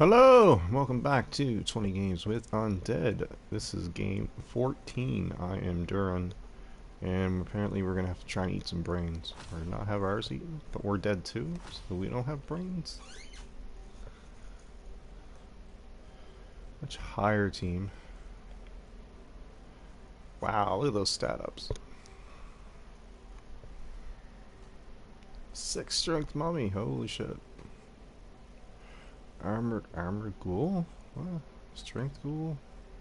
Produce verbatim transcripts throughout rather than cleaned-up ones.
Hello! Welcome back to twenty Games with Undead. This is game fourteen. I am Duran, and apparently we're gonna have to try and eat some brains. Or not have ours eaten, but we're dead too, so we don't have brains. Much higher team. Wow, look at those stat ups. Six strength mummy, holy shit. Armored, armored ghoul? What? Strength ghoul?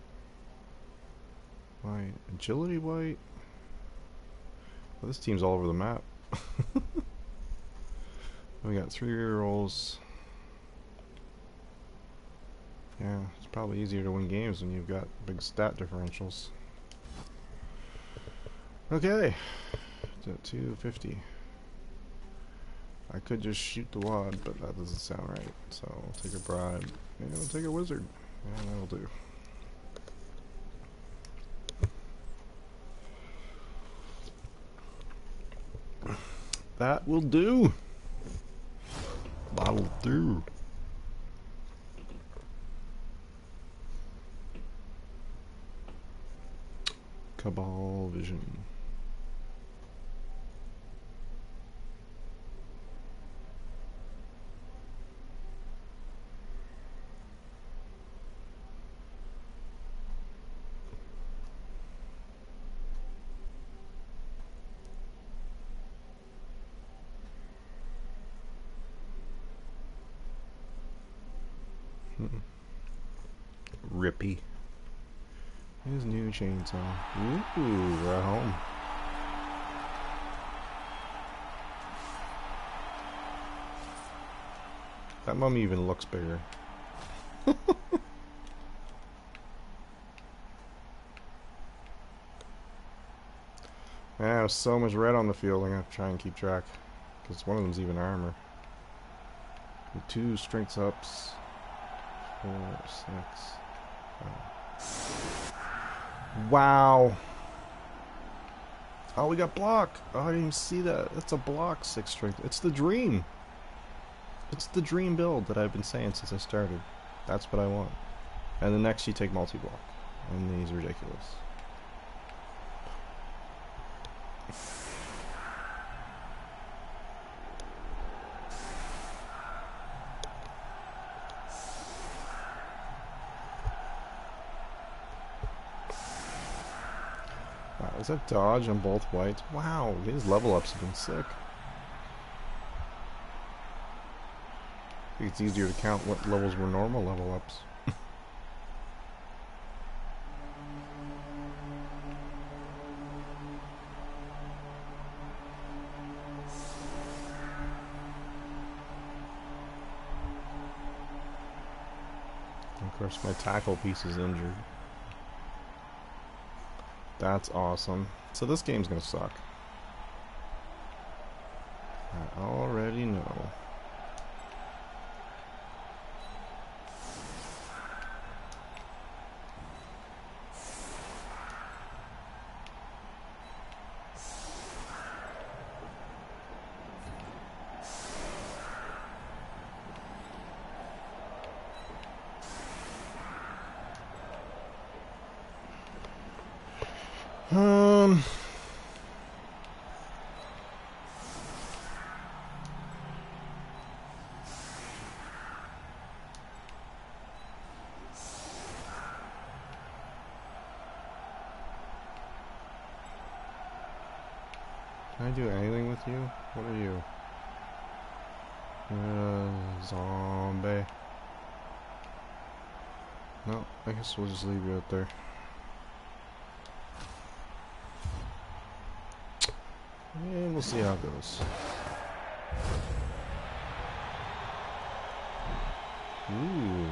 White. Agility white? Well, this team's all over the map. We got three rerolls. Yeah, it's probably easier to win games when you've got big stat differentials. Okay. It's at two fifty. I could just shoot the wad, but that doesn't sound right. So I'll take a bribe. Yeah, I'll take a wizard. Yeah, that'll do. That will do. That'll do. Cabal vision. Rippy. His new chainsaw. Ooh, we're at home. That mummy even looks bigger. Yeah, there's so much red on the field, I'm gonna have to try and keep track. Because one of them's even armor. Two strengths ups. Four, six. Oh. Wow. Oh, we got block. Oh, I didn't even see that. That's a block six strength. It's the dream. It's the dream build that I've been saying since I started. That's what I want. And the next you take multi-block. And these are ridiculous. Wow, is that dodge on both whites? Wow, these level ups have been sick. I think it's easier to count what levels were normal level ups. Of course, my tackle piece is injured. That's awesome. So this game's gonna suck. I already know. Um. Can I do anything with you? What are you? Uh, zombie. No, I guess we'll just leave you out there. And we'll see how it goes. Ooh.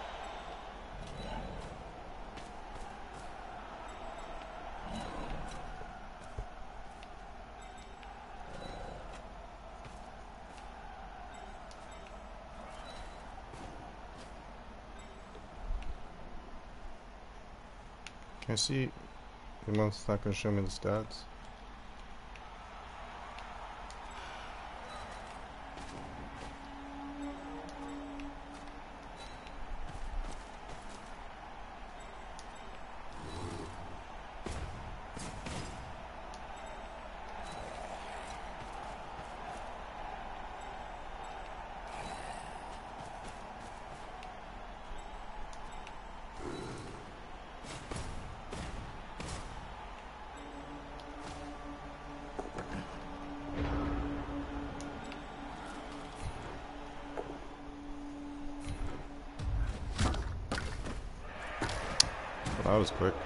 Can I see? The month's not going to show me the stats. That was quick.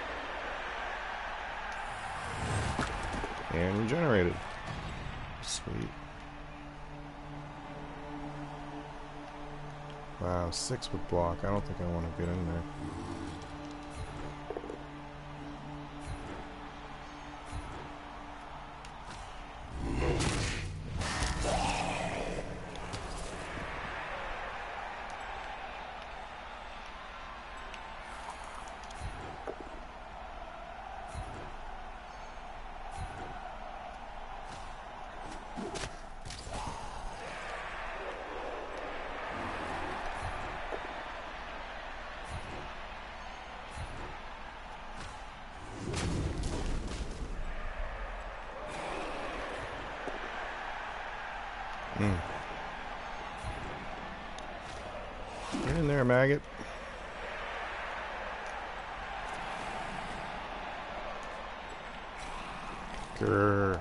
And regenerated. Sweet. Wow, six with block. I don't think I want to get in there. Mm. Get in there, maggot. Grr.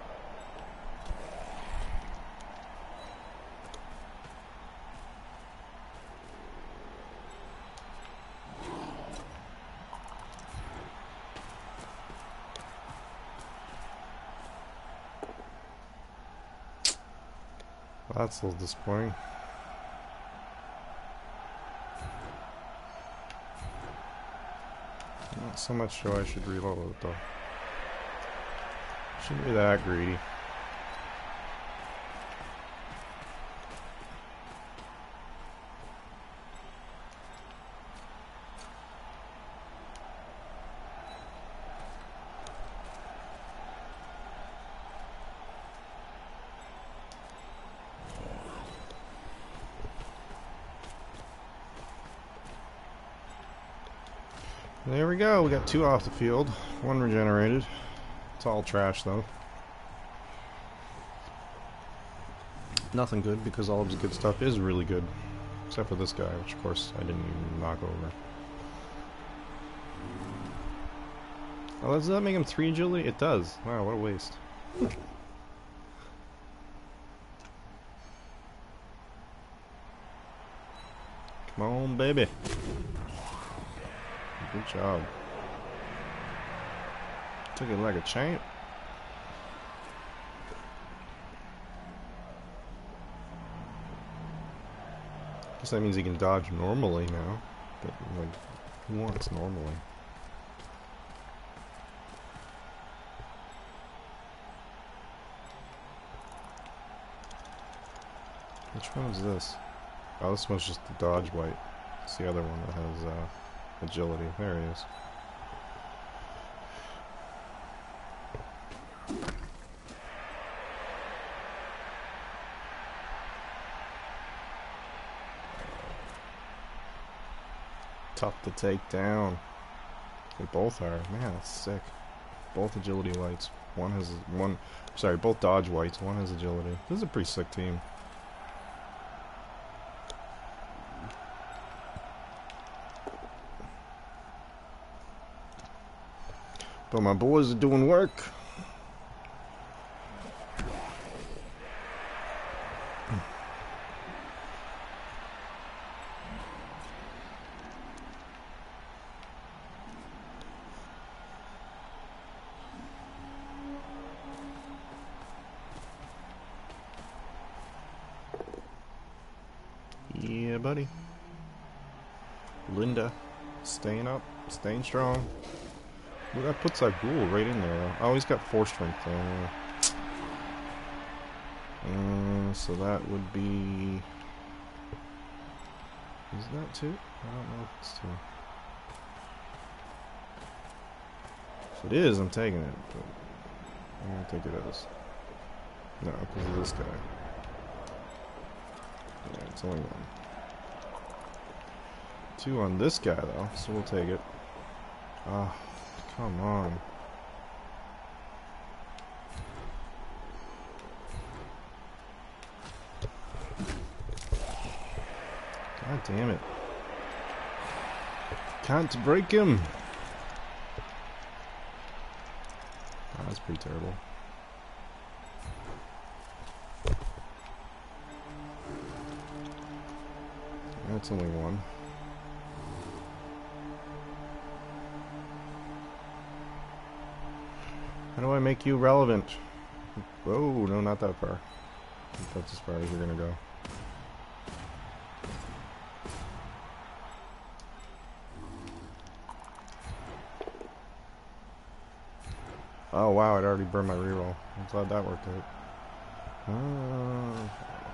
That's a little disappointing. Not so much so I should reload it though. Shouldn't be that greedy. There we go, we got two off the field, one regenerated. It's all trash though. Nothing good because all of the good stuff is really good. Except for this guy, which of course I didn't even knock over. Oh, does that make him three agility? It does. Wow, what a waste. Come on, baby. Good job. Took it like a champ. Guess that means he can dodge normally now. But like, who wants normally? Which one is this? Oh, this one's just the dodge white. It's the other one that has uh, agility. There he is. Tough to take down. They both are. Man, that's sick. Both agility whites. One has one. Sorry, both dodge whites. One has agility. This is a pretty sick team. But my boys are doing work. Yeah, buddy. Linda, staying up, staying strong. Well, that puts that ghoul right in there, though. Oh, he's got four strength, though. Uh, so that would be... Is that two? I don't know if it's two. If it is, I'm taking it, but I don't think it is. No, because of this guy. Yeah, it's only one. Two on this guy, though, so we'll take it. Ah. Come on. God damn it. Can't break him. Oh, that's pretty terrible. That's only one. How do I make you relevant? Oh, no, not that far. I think that's as far as you're gonna go. Oh wow, it already burned my reroll. I'm glad that worked out. Oh.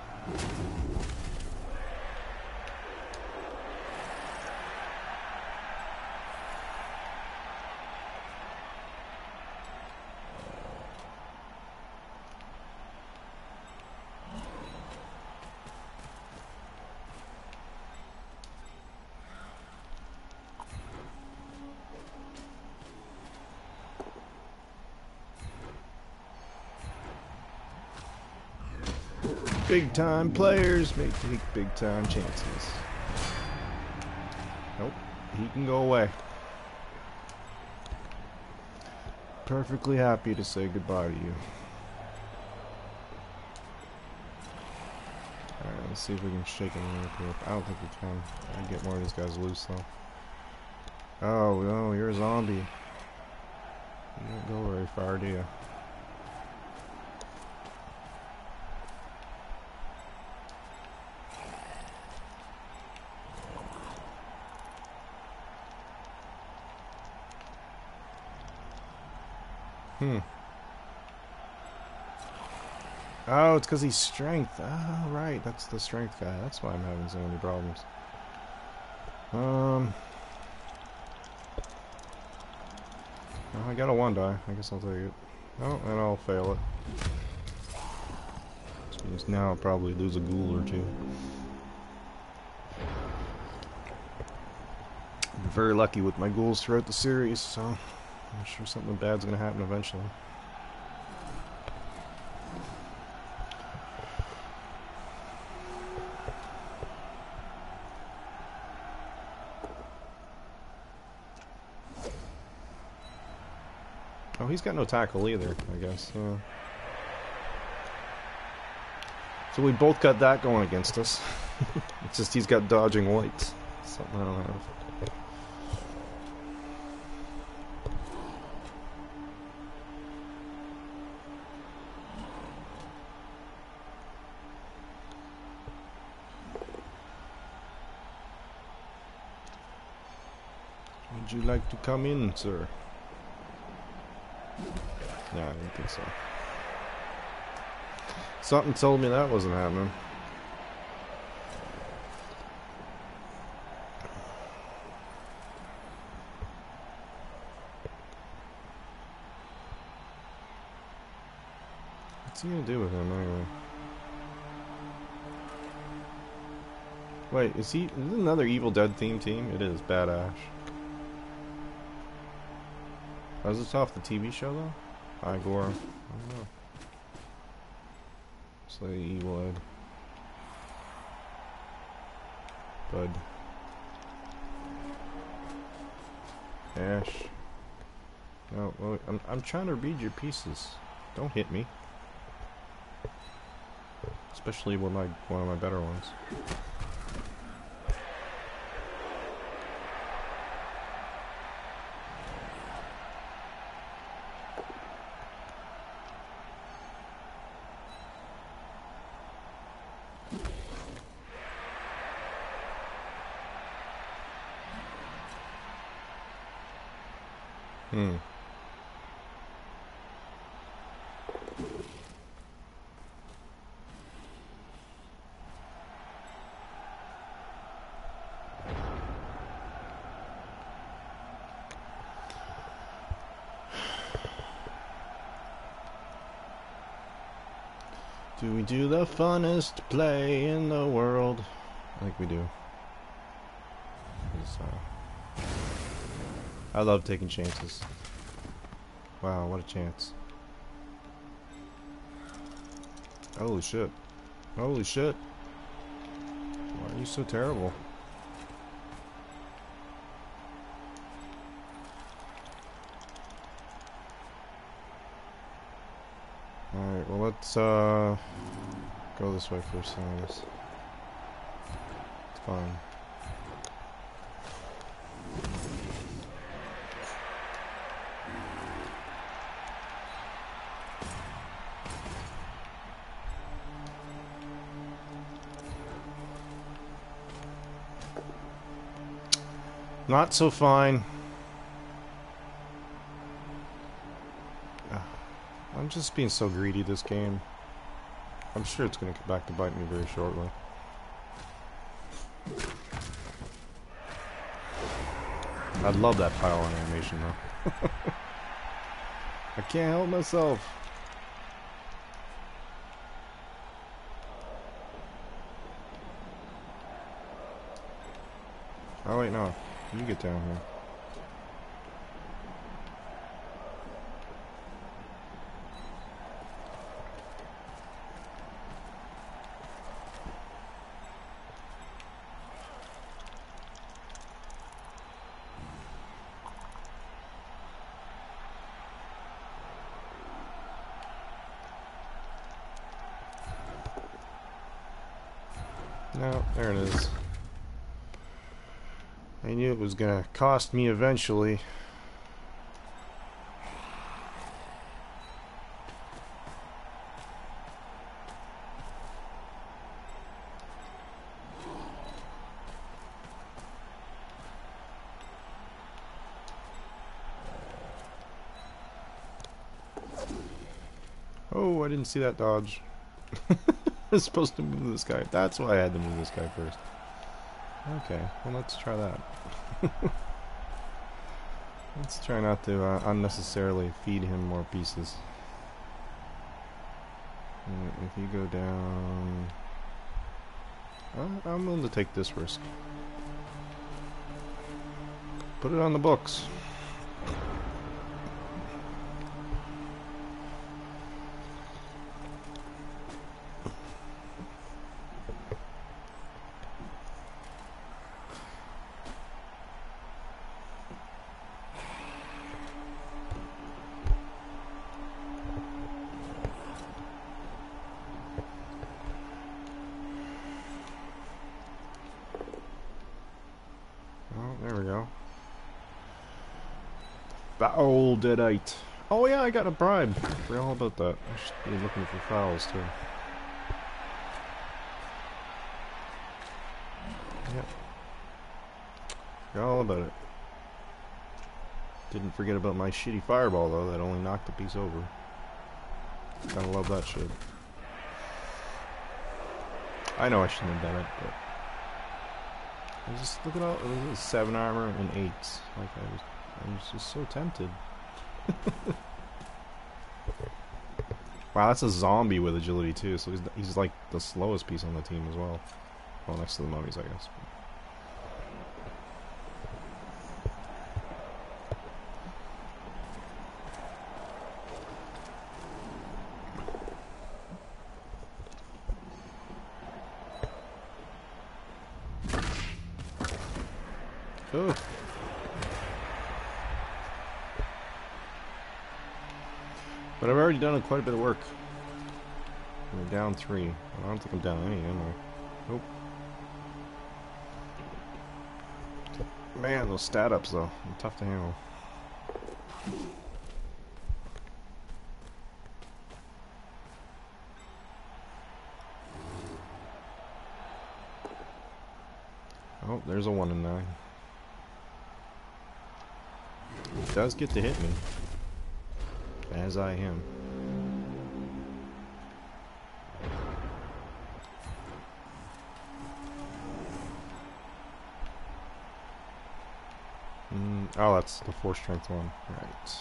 Big time players may take big time chances. Nope, he can go away. Perfectly happy to say goodbye to you. Alright, let's see if we can shake him real quick. I don't think we can. I get more of these guys loose though. Oh no, you're a zombie. You don't go very far, do you? Hmm. Oh, it's because he's strength. Oh, right. That's the strength guy. That's why I'm having so many problems. Um. Oh, I got a one die. I guess I'll take it. Oh, and I'll fail it. Which means now I'll probably lose a ghoul or two. I'm very lucky with my ghouls throughout the series, so I'm sure something bad's gonna happen eventually. Oh, he's got no tackle either, I guess. Yeah. So we both got that going against us. It's just he's got dodging whites. Something I don't have. Would you like to come in, sir? No, I didn't think so. Something told me that wasn't happening. What's he gonna do with him anyway? Wait, is he is this another Evil Dead themed team? It is, Bad Ash. Oh, is this off the T V show though? Igor. I don't know. It's like Evil Ed. Bud. Ash. No, well, I'm I'm trying to read your pieces. Don't hit me. Especially with my one of my better ones. Hmm. Do we do the funnest play in the world? I think we do. Uh, I love taking chances. Wow, what a chance. Holy shit. Holy shit. Why are you so terrible? Alright, well let's uh go this way first, anyways. It's fine. Not so fine. I'm just being so greedy this game. I'm sure it's going to come back to bite me very shortly. I love that pile on animation though. I can't help myself. Oh wait, no. You get down here. No, there it is. I knew it was gonna cost me eventually. Oh, I didn't see that dodge. I was supposed to move this guy. That's why I had to move this guy first. Okay, well let's try that. Let's try not to uh, unnecessarily feed him more pieces. Uh, if you go down... Uh, I'm willing to take this risk. Put it on the books. There we go. Foul deadite. Oh yeah, I got a bribe. I forgot all about that. I should be looking for fouls too. Yep. Forgot all about it. Didn't forget about my shitty fireball though, that only knocked the piece over. Gotta love that shit. I know I shouldn't have done it, but I was just look at all it was seven armor and eight. Like I was, I was just so tempted. Wow, that's a zombie with agility too. So he's he's like the slowest piece on the team as well. Well, next to the mummies, I guess. Oh. But I've already done quite a bit of work. We're down three. I don't think I'm down any, am I? Nope. Man, those stat ups though, they're tough to handle. Oh, there's a one in nine. It does get to hit me. As I am. Mm, oh, that's the four strength one. Right.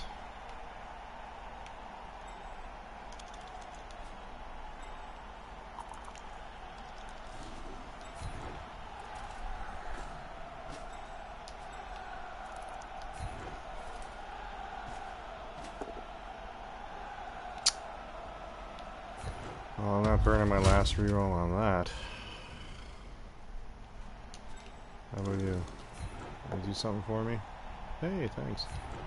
Well, I'm not burning my last reroll on that. How about you? Can you do something for me? Hey, thanks.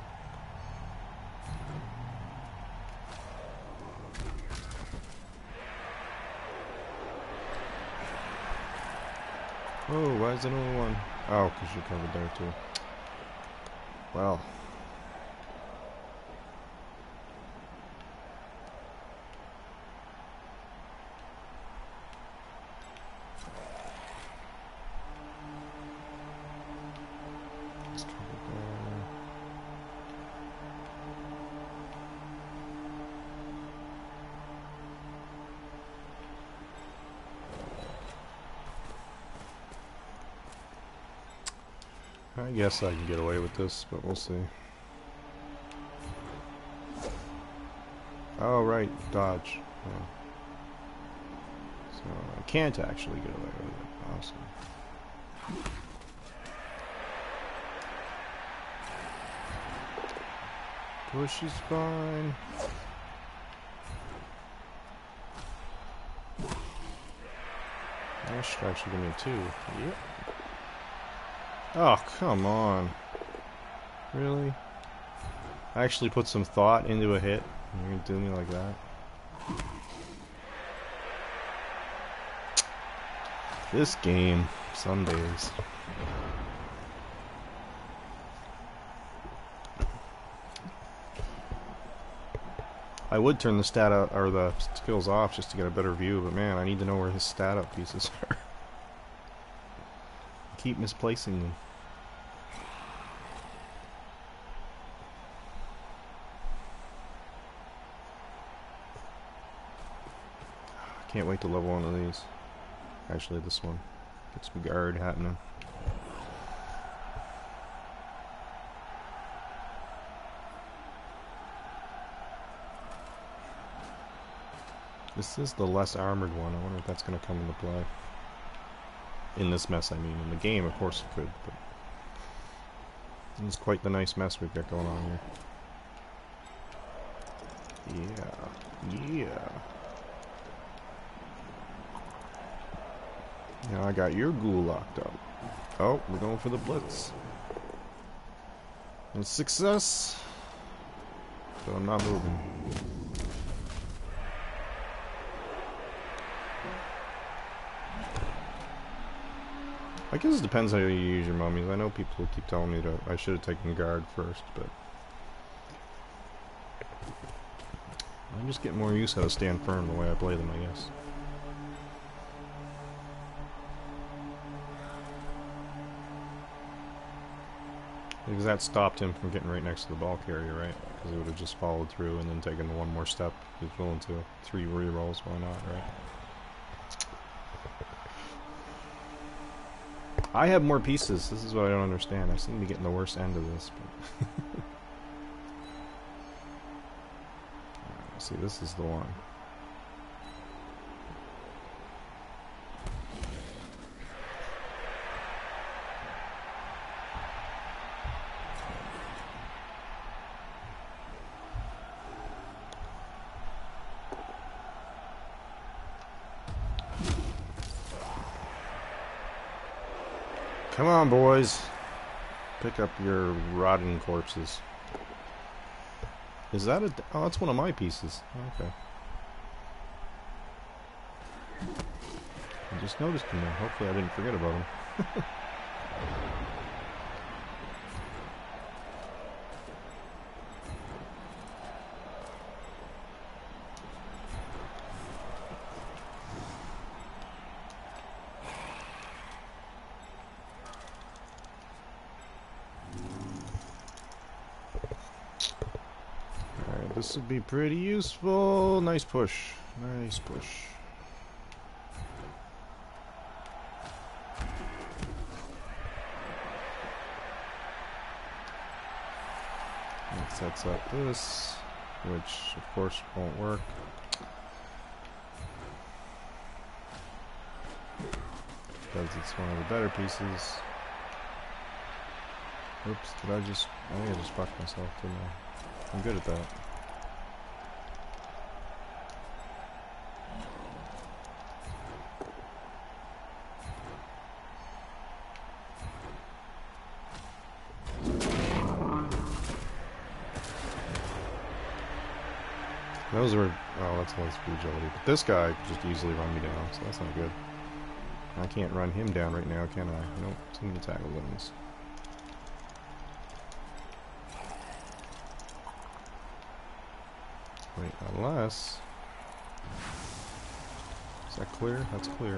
Oh, why is another one? Oh, because you're covered there too. Well. I guess I can get away with this, but we'll see. Oh, right, dodge. Oh. So I can't actually get away with it. Awesome. Push is fine. That should actually give me a two. Yep. Oh, come on. Really? I actually put some thought into a hit, and you're gonna do me like that? This game, some days. I would turn the stat up, or the skills off just to get a better view, but man, I need to know where his stat up pieces are. I keep misplacing them. I can't wait to level one of these. Actually, this one. Get some guard happening. This is the less armored one. I wonder if that's going to come into play. In this mess, I mean. In the game, of course it could, but... It's quite the nice mess we've got going on here. Yeah. Yeah. Now I got your ghoul locked up. Oh, we're going for the blitz. And success! But I'm not moving. I guess it depends how you use your mummies. I know people keep telling me that I should have taken guard first, but... I'm just getting more used to how to stand firm the way I play them, I guess. Because that stopped him from getting right next to the ball carrier, right? Because he would have just followed through and then taken one more step. He's willing to. Three re-rolls, why not, right? I have more pieces. This is what I don't understand. I seem to be getting the worst end of this. But Alright, see, this is the one. Come on, boys. Pick up your rotting corpses. Is that a... Oh, that's one of my pieces. Okay. I just noticed him there. Hopefully I didn't forget about him. This would be pretty useful. Nice push. Nice push. That sets up this, which of course won't work. Because it's one of the better pieces. Oops, did I just... I think I just fucked myself, didn't I? I'm good at that. Those are... Oh, that's only speed agility. But this guy could just easily run me down, so that's not good. I can't run him down right now, can I? Nope, too many tackle zones. Wait, unless... Is that clear? That's clear.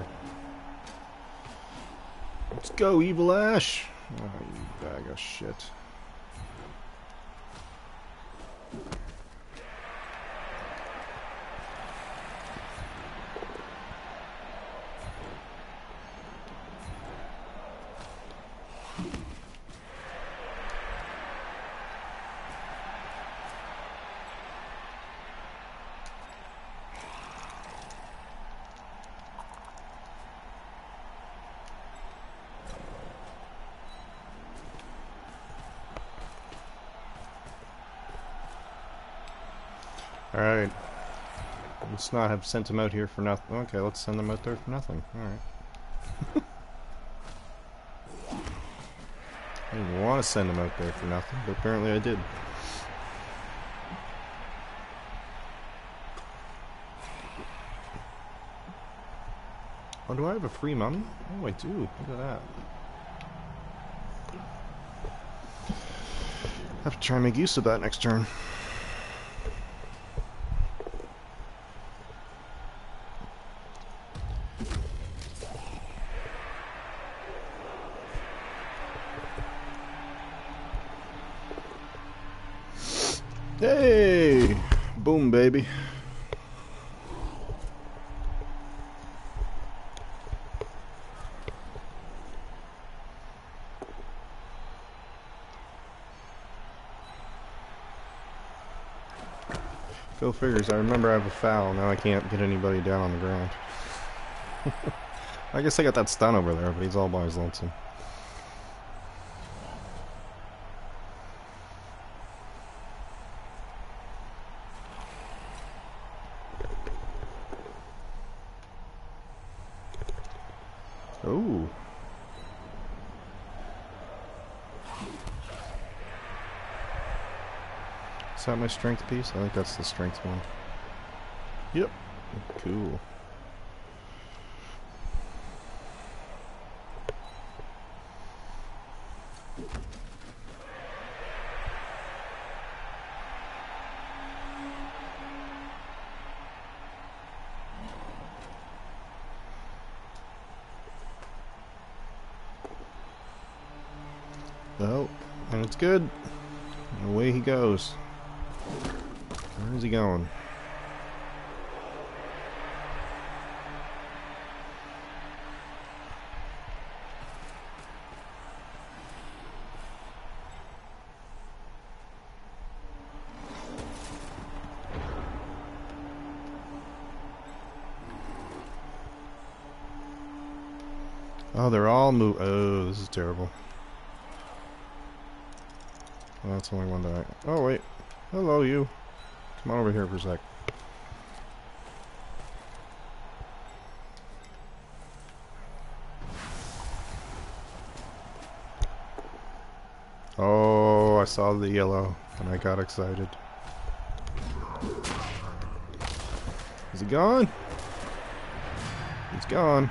Let's go, Evil Ash! Oh, you bag of shit. Alright. Let's not have sent him out here for nothing. Okay, let's send him out there for nothing. Alright. I didn't want to send him out there for nothing, but apparently I did. Oh, do I have a free mummy? Oh, I do. Look at that. Have to try and make use of that next turn. Hey! Boom, baby. Go figures, I remember I have a foul, now I can't get anybody down on the ground. I guess I got that stun over there, but he's all by his lonesome. Oh. Is that my strength piece? I think that's the strength one. Yep. Cool. Oh, and it's good. And away he goes. Where is he going? Oh, they're all move. Oh, this is terrible. Well, that's only one that I. Oh, wait. Hello, you. Come on over here for a sec. Oh, I saw the yellow and I got excited. Is he gone? He's gone.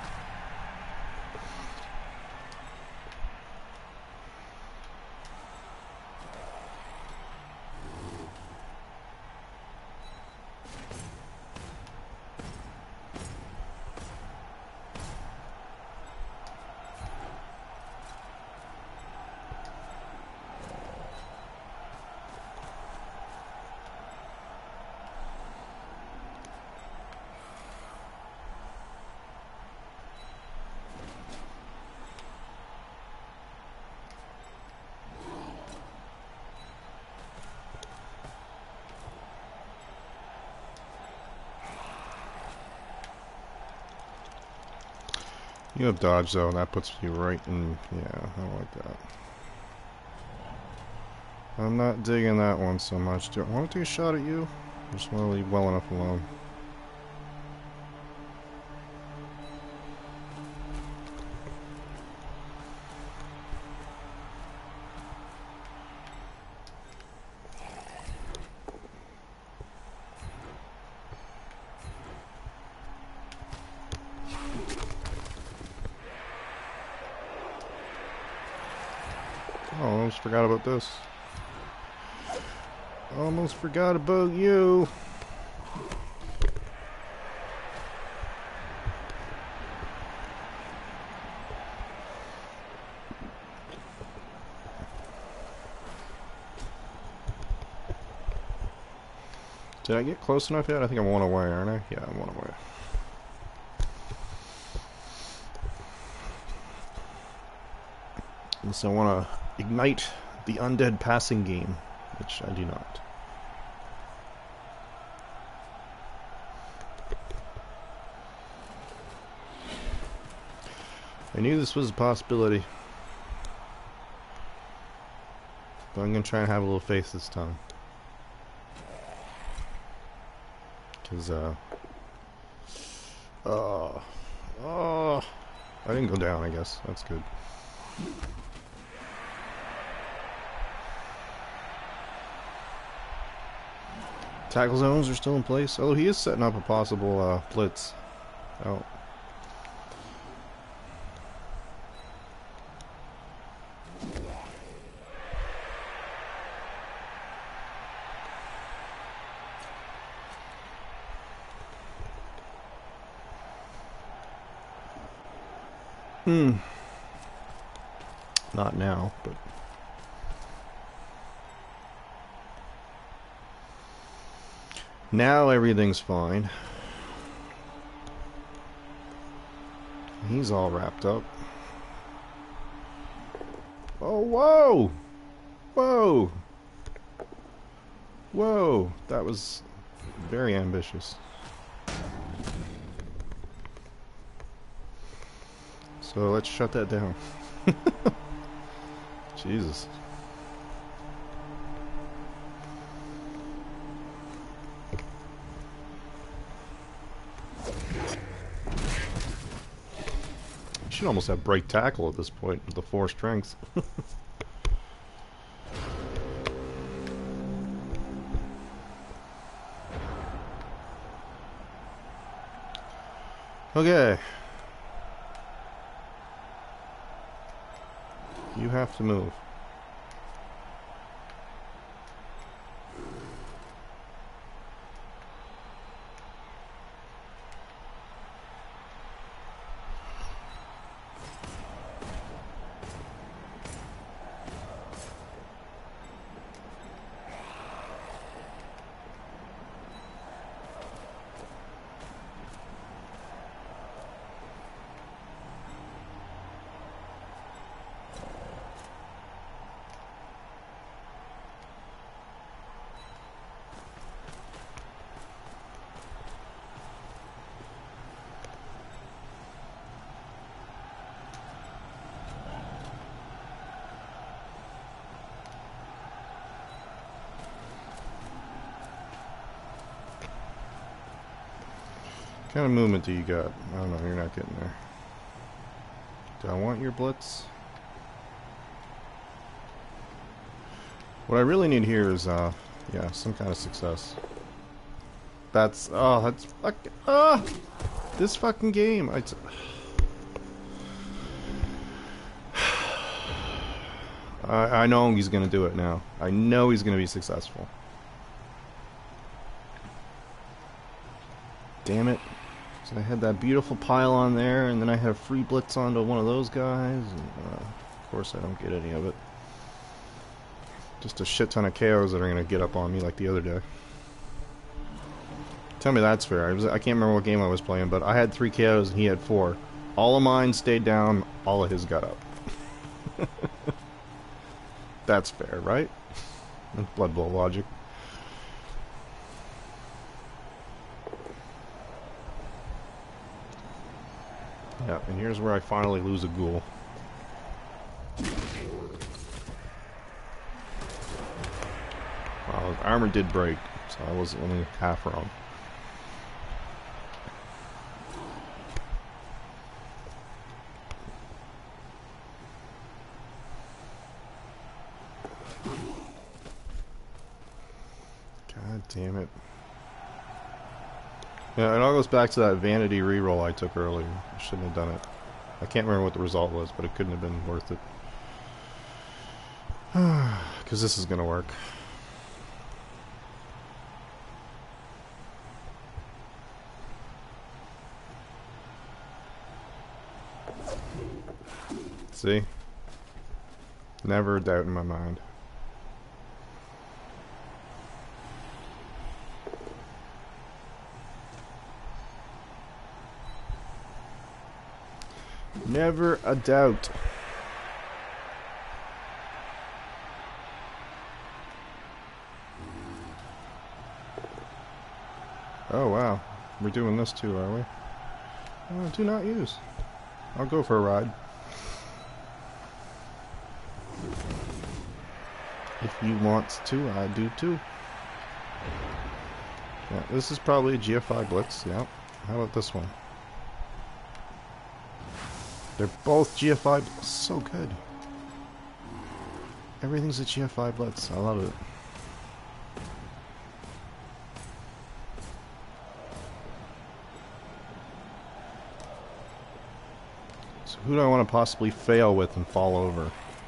You have dodge though, and that puts you right in. Yeah, I don't like that. I'm not digging that one so much. Do I want to take a shot at you? I just want to leave well enough alone. Oh, I almost forgot about this. Almost forgot about you. Did I get close enough yet? I think I'm one away, aren't I? Yeah, I'm one away. And so I want to ignite the Undead passing game, which I do not. I knew this was a possibility, but I'm going to try and have a little faith this time. Cause uh, oh, oh, I didn't go down. I guess that's good. Tackle zones are still in place. Although he is setting up a possible uh, blitz. Oh. Hmm. Not now, but now everything's fine. He's all wrapped up. Oh, whoa! Whoa! Whoa! That was very ambitious. So let's shut that down. Jesus. You should almost have break tackle at this point with the four strength. Okay. You have to move. What kind of movement do you got? I don't know, you're not getting there. Do I want your blitz? What I really need here is, uh, yeah, some kind of success. That's, oh, that's fucking, ah! This fucking game, I t I, I know he's gonna do it now. I know he's gonna be successful. Damn it. So I had that beautiful pile on there, and then I had a free blitz onto one of those guys, and uh, of course I don't get any of it. Just a shit ton of K Os that are going to get up on me like the other day. Tell me that's fair. I, was, I can't remember what game I was playing, but I had three K Os and he had four. All of mine stayed down, all of his got up. That's fair, right? That's Blood Bowl logic. Yeah, and here's where I finally lose a ghoul. Well, his armor did break, so I was only half wrong. God damn it. Yeah, it all goes back to that vanity reroll I took earlier. I shouldn't have done it. I can't remember what the result was, but it couldn't have been worth it. Because this is going to work. See? Never a doubt in my mind. Never a doubt. Oh wow, we're doing this too, are we? Oh, do not use. I'll go for a ride. If you want to, I do too. Yeah, this is probably a G F I Blitz. Yeah. How about this one? They're both G F I. So good. Everything's a G F I Blitz. I love it. So who do I want to possibly fail with and fall over?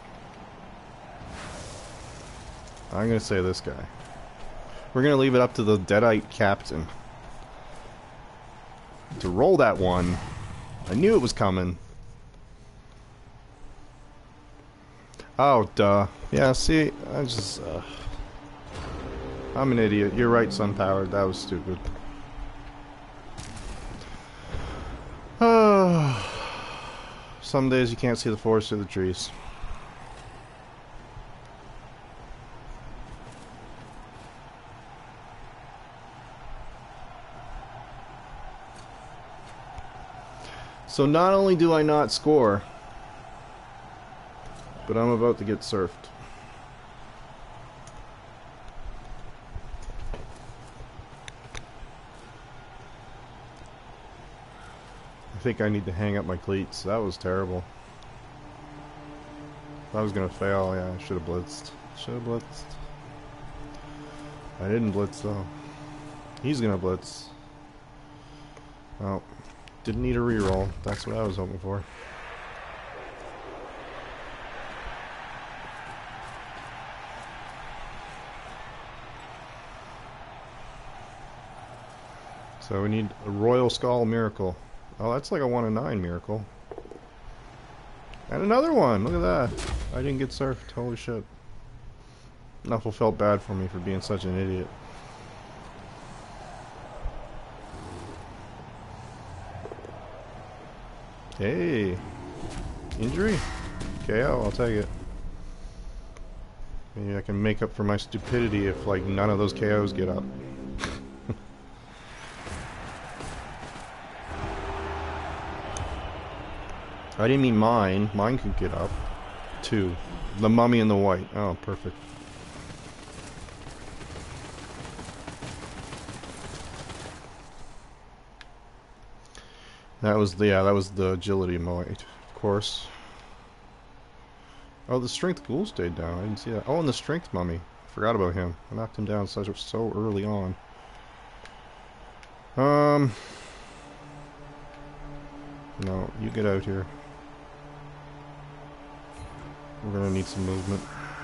I'm going to say this guy. We're going to leave it up to the Deadite captain to roll that one. I knew it was coming. Oh, duh. Yeah, see, I just... Uh, I'm an idiot. You're right, Sunpowered. That was stupid. Some days you can't see the forest through the trees. So not only do I not score, but I'm about to get surfed. I think I need to hang up my cleats. That was terrible. If I was gonna fail, yeah, I should have blitzed. Should have blitzed. I didn't blitz though. He's gonna blitz. Oh, didn't need a reroll. That's what I was hoping for. So we need a Royal Skull Miracle. Oh, that's like a one in nine miracle. And another one! Look at that! I didn't get surfed. Holy shit. Nuffle felt bad for me for being such an idiot. Hey! Injury? K O, I'll take it. Maybe I can make up for my stupidity if, like, none of those K Os get up. I didn't mean mine. Mine could get up. Two. The mummy and the white. Oh, perfect. That was the, yeah, that was the agility white, of course. Oh, the strength ghoul stayed down. I didn't see that. Oh, and the strength mummy. Forgot about him. I knocked him down so, so early on. Um. No, you get out here. We're gonna need some movement.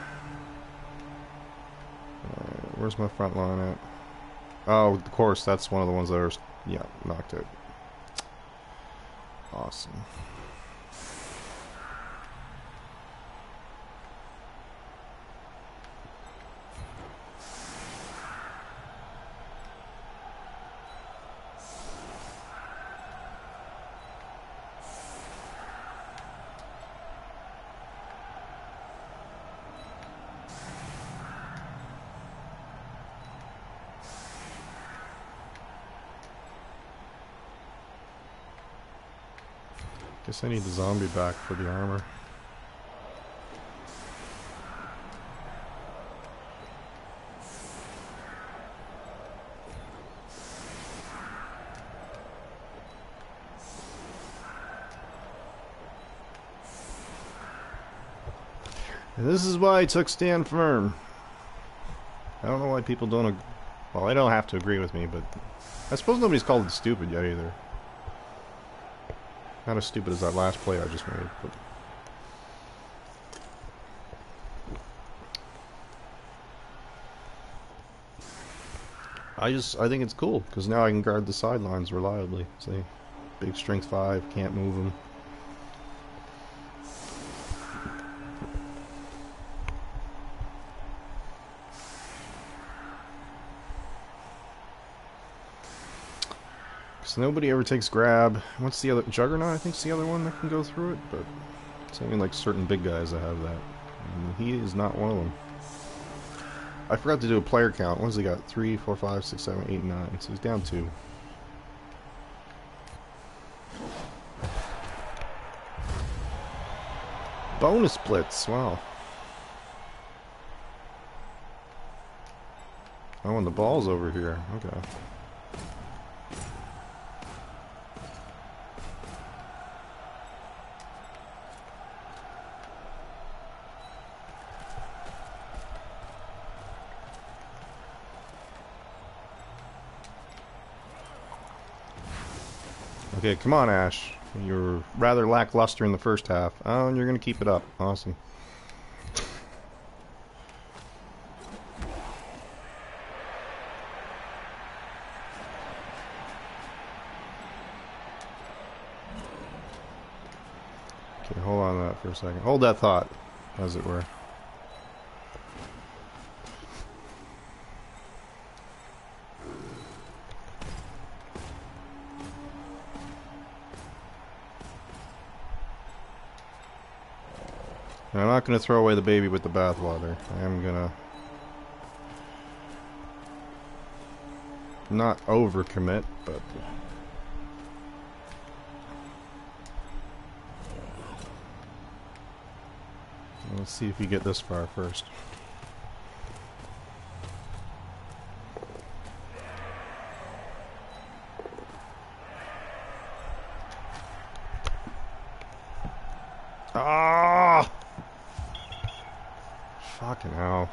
Alright, where's my front line at? Oh, of course, that's one of the ones that are, yeah, knocked out. Awesome. Guess I need the zombie back for the armor. And this is why I took Stand Firm. I don't know why people don't ag- well, they don't have to agree with me, but I suppose nobody's called it stupid yet either. Not as stupid as that last play I just made, but I just I think it's cool because now I can guard the sidelines reliably. See, big strength five, can't move them. So nobody ever takes grab. What's the other? Juggernaut, I think, is the other one that can go through it, but it's only like certain big guys that have that. And he is not one of them. I forgot to do a player count. What has he got? Three, four, five, six, seven, eight, nine. So he's down two. Bonus blitz. Wow. Oh, and the ball's over here. Okay. Okay, come on, Ash. You're rather lackluster in the first half. Oh, and you're going to keep it up. Awesome. Okay, hold on to that for a second. Hold that thought, as it were. I'm not going to throw away the baby with the bathwater. I am going to not overcommit, but let's see if you get this far first. Ah! Fucking hell.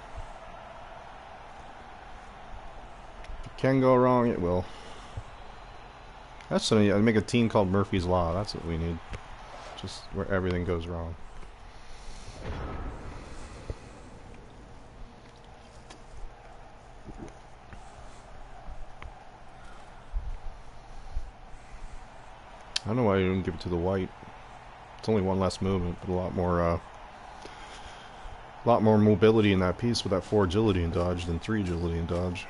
If it can go wrong, it will. That's something. I'd make a team called Murphy's Law. That's what we need. Just where everything goes wrong. I don't know why you didn't give it to the white. It's only one less movement, but a lot more, uh, lot more mobility in that piece with that four agility and dodge than three agility and dodge.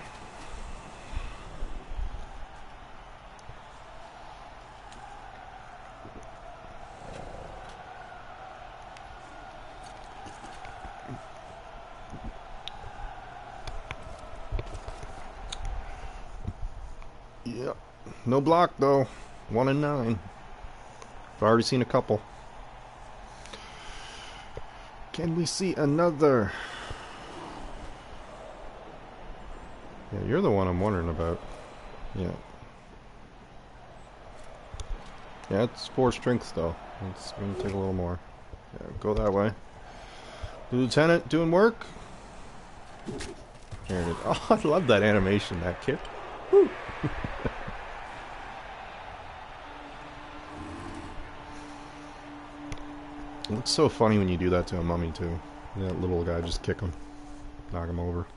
Yep. No block though. One and nine. I've already seen a couple. Can we see another? Yeah, you're the one I'm wondering about. Yeah. Yeah, it's four strength though. It's gonna take a little more. Yeah, go that way. Lieutenant doing work. There it is. Oh, I love that animation, that kick. Woo. It looks so funny when you do that to a mummy too. That little guy, just kick him, knock him over.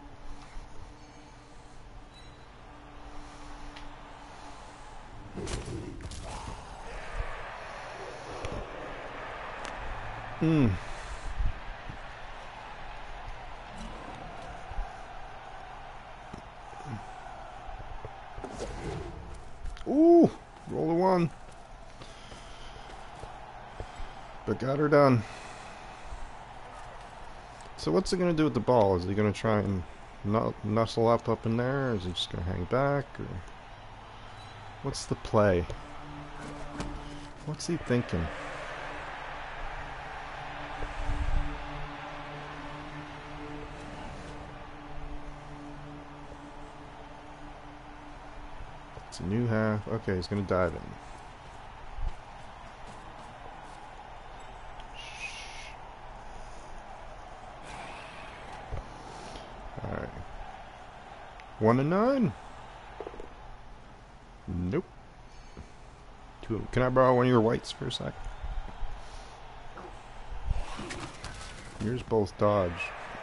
Hmm. Ooh, roll a one. But got her done. So what's he gonna do with the ball? Is he gonna try and nuzzle up up in there, or is he just gonna hang back? Or what's the play? What's he thinking? It's a new half. Okay, he's gonna dive in. Alright. One and nine? Nope. Two. Can I borrow one of your whites for a sec? Yours both dodge.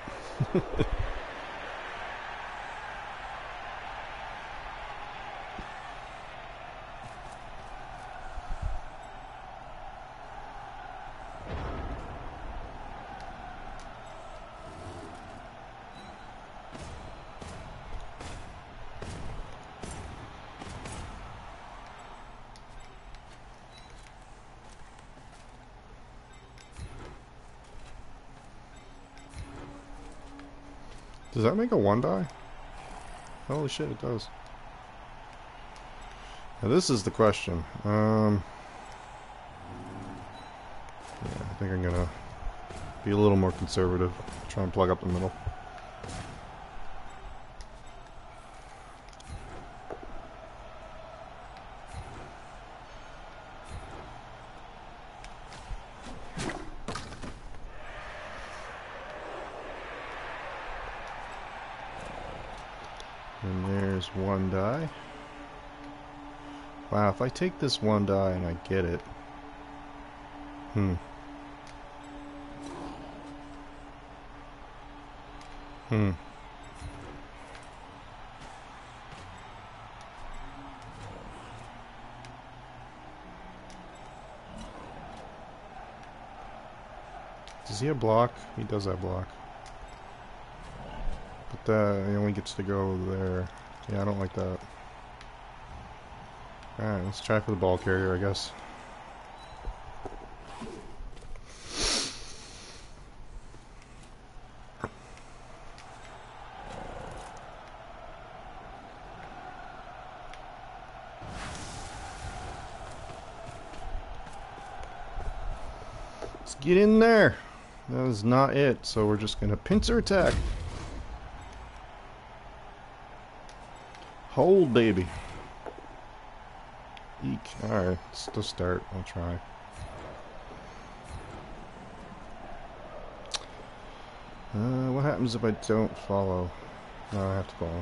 Does that make a one die? Holy shit, it does. Now this is the question. Um, yeah, I think I'm gonna be a little more conservative. Try and plug up the middle. one die. Wow, if I take this one die and I get it. Hmm. Hmm. Does he have block? He does have block. But uh, he only gets to go there. Yeah, I don't like that. Alright, let's try for the ball carrier, I guess. Let's get in there. That is not it, so we're just gonna pincer attack. Hold, baby. Eek. Alright, let's just start. I'll try. Uh, what happens if I don't follow? No, I have to follow.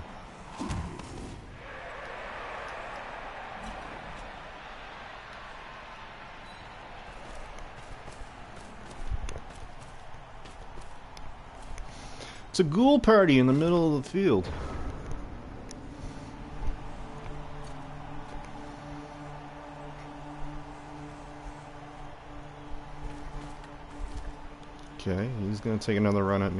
It's a ghoul party in the middle of the field. Okay, he's gonna take another run at me.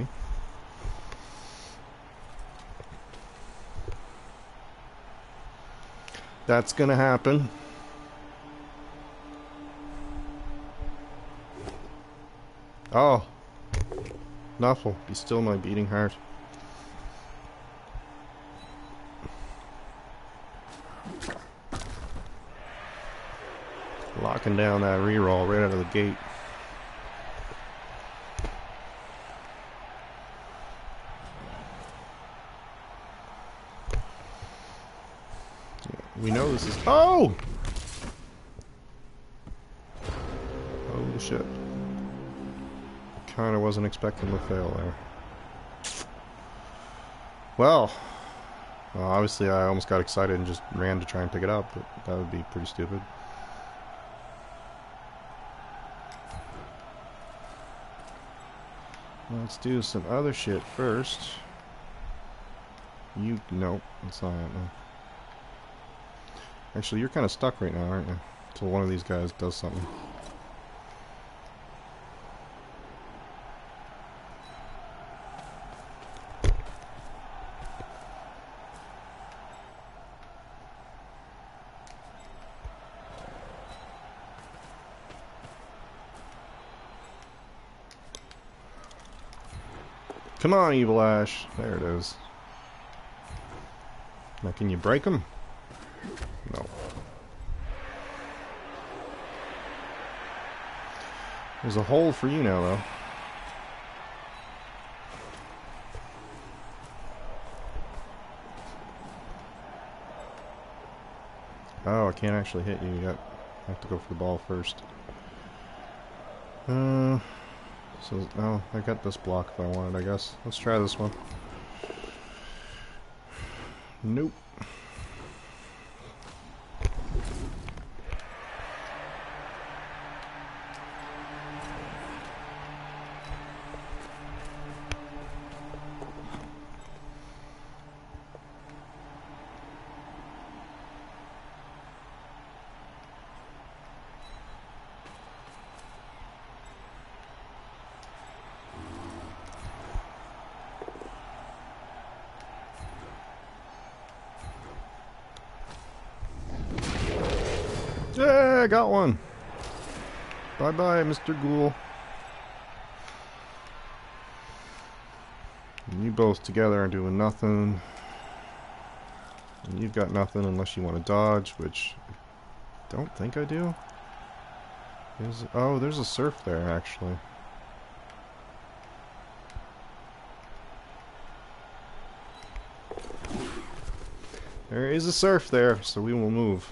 That's gonna happen. Oh. Nuffle, be still my beating heart. Locking down that reroll right out of the gate. We know this is... Oh! Holy shit. Kinda wasn't expecting to fail there. Well, well, obviously I almost got excited and just ran to try and pick it up, but that would be pretty stupid. Let's do some other shit first. You... Nope, that's not it, no. Actually, you're kind of stuck right now, aren't you? Until one of these guys does something. Come on, Evil Ash. There it is. Now, can you break him? No. There's a hole for you now, though. Oh, I can't actually hit you yet. I have to go for the ball first. Uh, so, oh, I got this block if I wanted, I guess. Let's try this one. Nope. Yeah, I got one. Bye-bye, Mister Ghoul. And you both together are doing nothing. And you've got nothing unless you want to dodge, which I don't think I do. There's, oh, there's a surf there, actually. There is a surf there, so we will move.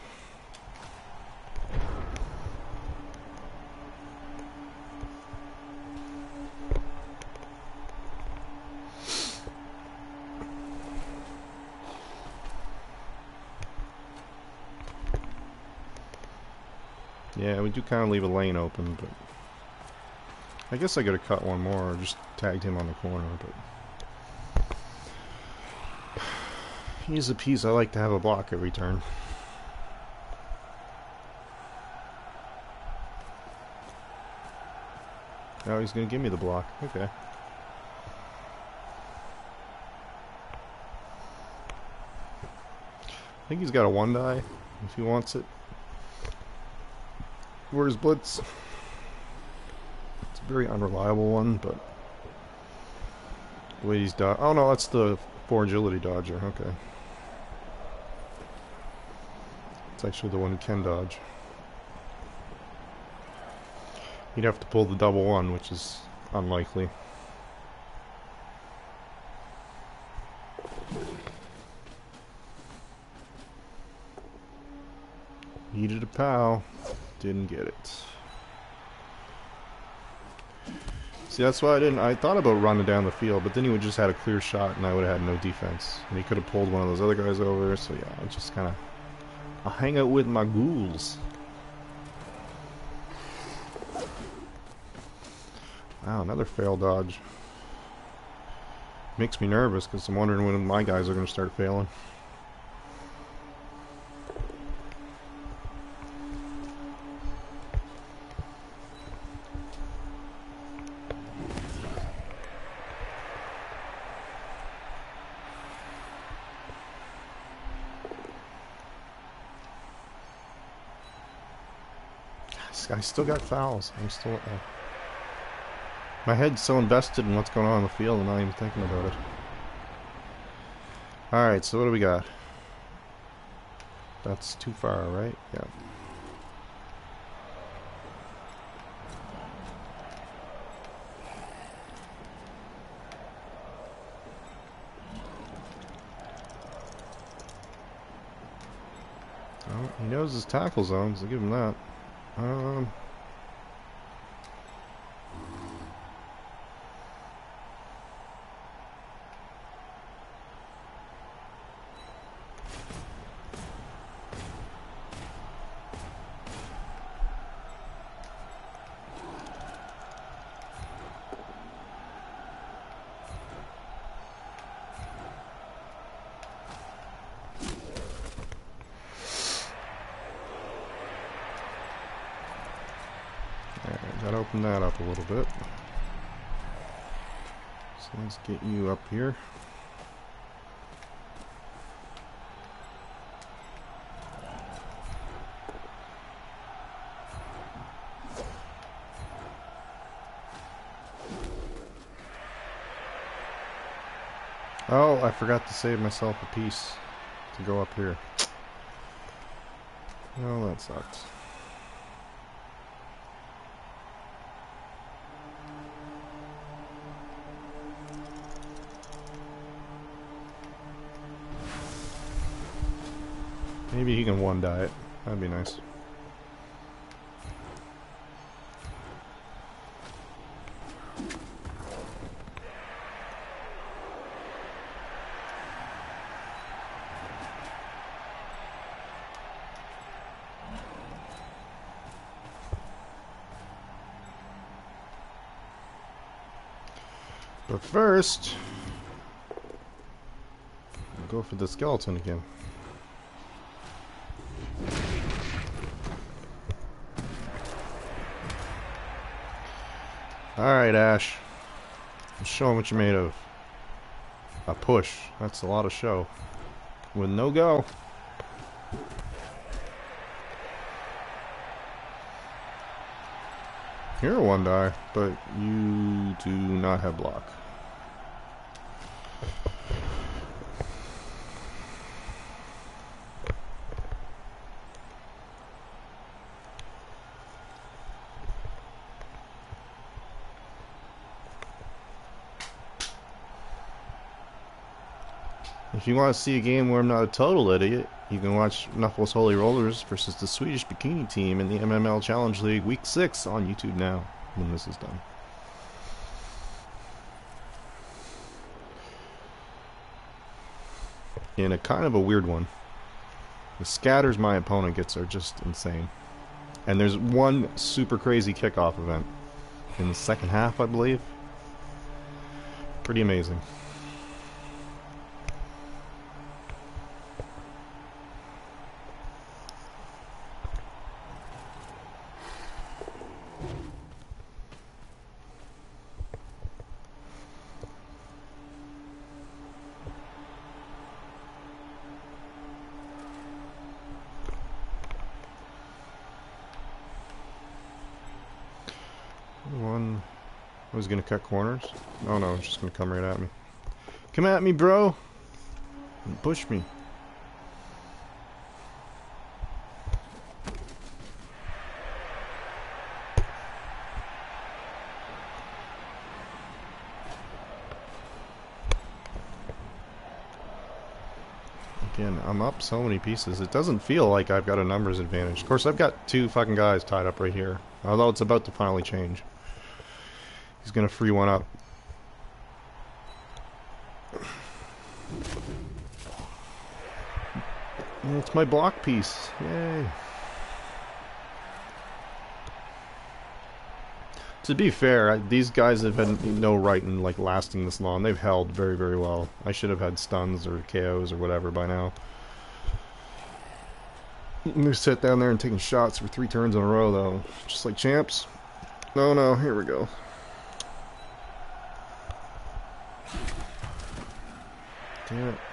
Yeah, we do kind of leave a lane open, but I guess I could have cut one more or just tagged him on the corner, but he's a piece I like to have a block every turn. Oh, he's going to give me the block. Okay. I think he's got a one die if he wants it. Where's Blitz? It's a very unreliable one, but the way he's dodged. Oh no, that's the four agility dodger. Okay. It's actually the one who can dodge. You'd have to pull the double one, which is unlikely. Needed a pow. Didn't get it. See, that's why I didn't. I thought about running down the field, but then he would just had a clear shot, and I would have had no defense. And he could have pulled one of those other guys over. So yeah, I just kind of. I hang out with my ghouls. Wow, another fail dodge. Makes me nervous because I'm wondering when my guys are going to start failing. I still got fouls. I'm still. Uh, my head's so invested in what's going on in the field, I'm not even thinking about it. Alright, so what do we got? That's too far, right? Yeah. Oh, he knows his tackle zones. I'll give him that. Um. Gotta open that up a little bit. So let's get you up here. Oh, I forgot to save myself a piece to go up here. Well, that sucks. Maybe he can one die it. That'd be nice. But first, I'll go for the skeleton again. Alright, Ash. Show him what you're made of. A push. That's a lot of show. With no go. You're a one die, but you do not have block. If you want to see a game where I'm not a total idiot, you can watch Knuckles Holy Rollers versus the Swedish Bikini Team in the M M L Challenge League Week six on YouTube now, when this is done. In a kind of a weird one. The scatters my opponent gets are just insane. And there's one super crazy kickoff event in the second half, I believe. Pretty amazing. One was gonna cut corners. Oh no, it's just gonna come right at me. Come at me, bro. Push me. Again, I'm up so many pieces. It doesn't feel like I've got a numbers advantage. Of course, I've got two fucking guys tied up right here. Although it's about to finally change. He's gonna free one up. It's my block piece. Yay. To be fair, I, these guys have had no right in like lasting this long. They've held very, very well. I should have had stuns or K Os or whatever by now. They sit down there and taking shots for three turns in a row, though. Just like champs. No, no, here we go. Damn it.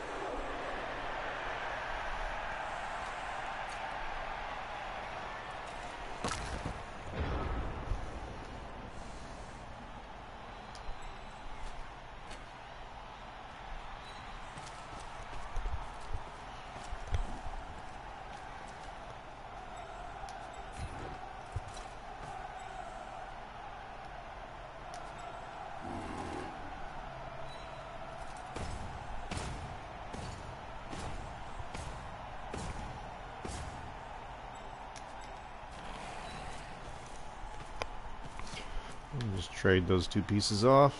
Just trade those two pieces off.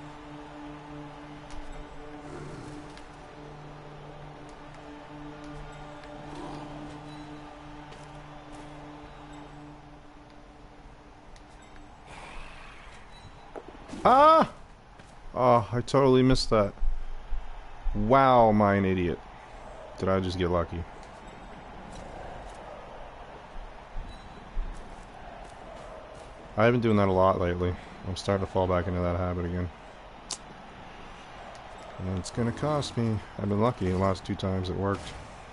Ah! Oh, I totally missed that. Wow, am I an idiot. Did I just get lucky? I've been doing that a lot lately. I'm starting to fall back into that habit again. And it's gonna cost me. I've been lucky the last two times it worked.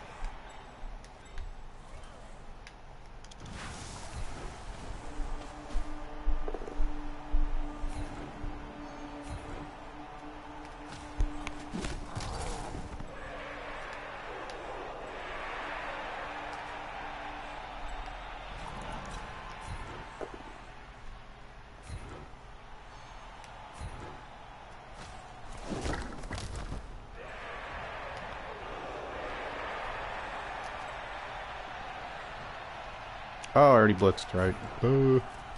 Oh, I already blitzed, right? Uh,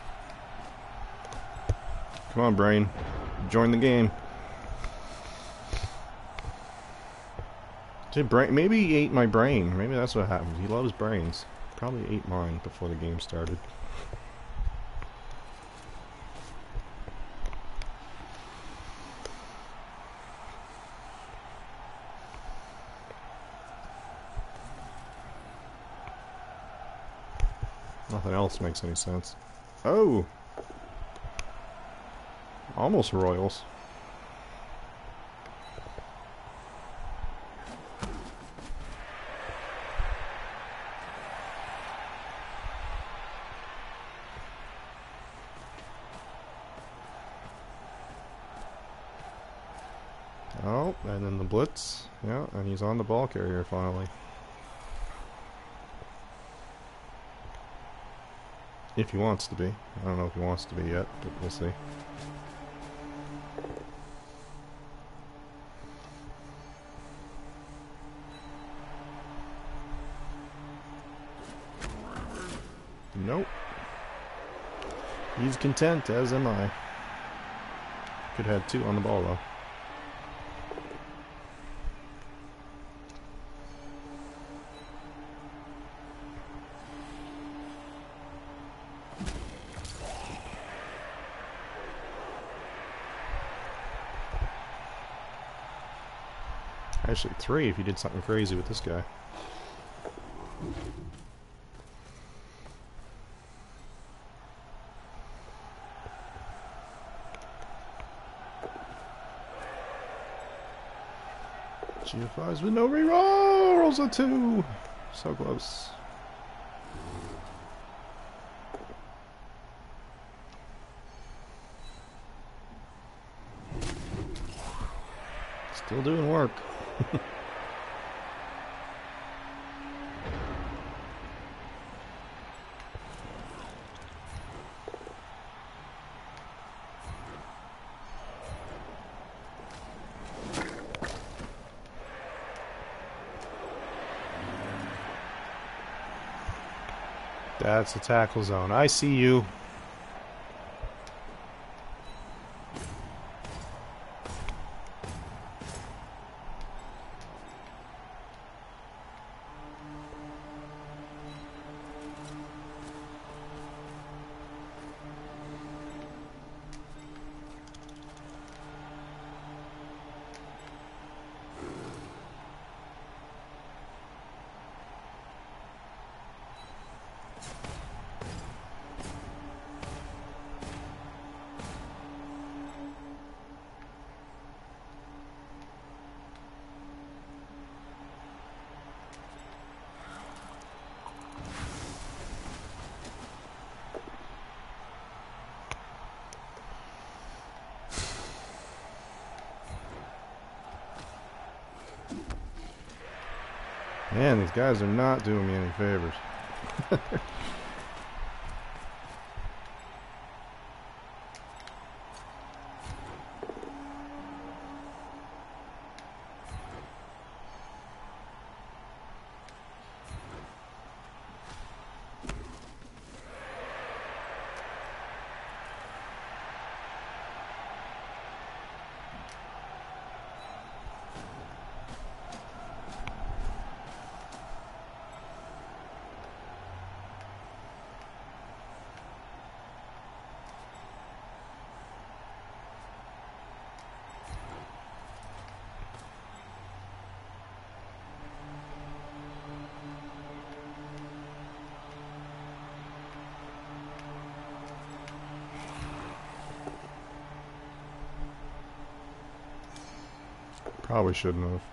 come on, brain. Join the game. Did brain? Maybe he ate my brain. Maybe that's what happened. He loves brains. Probably ate mine before the game started. Nothing else makes any sense. Oh! Almost Royals. Oh, and then the blitz. Yeah, and he's on the ball carrier finally. If he wants to be. I don't know if he wants to be yet, but we'll see. Nope. He's content, as am I. Could have had two on the ball, though. Actually, three if you did something crazy with this guy. G F Is with no reroll! Rolls a two! So close. Still doing work. That's the tackle zone. I see you. Man, these guys are not doing me any favors. Probably shouldn't have.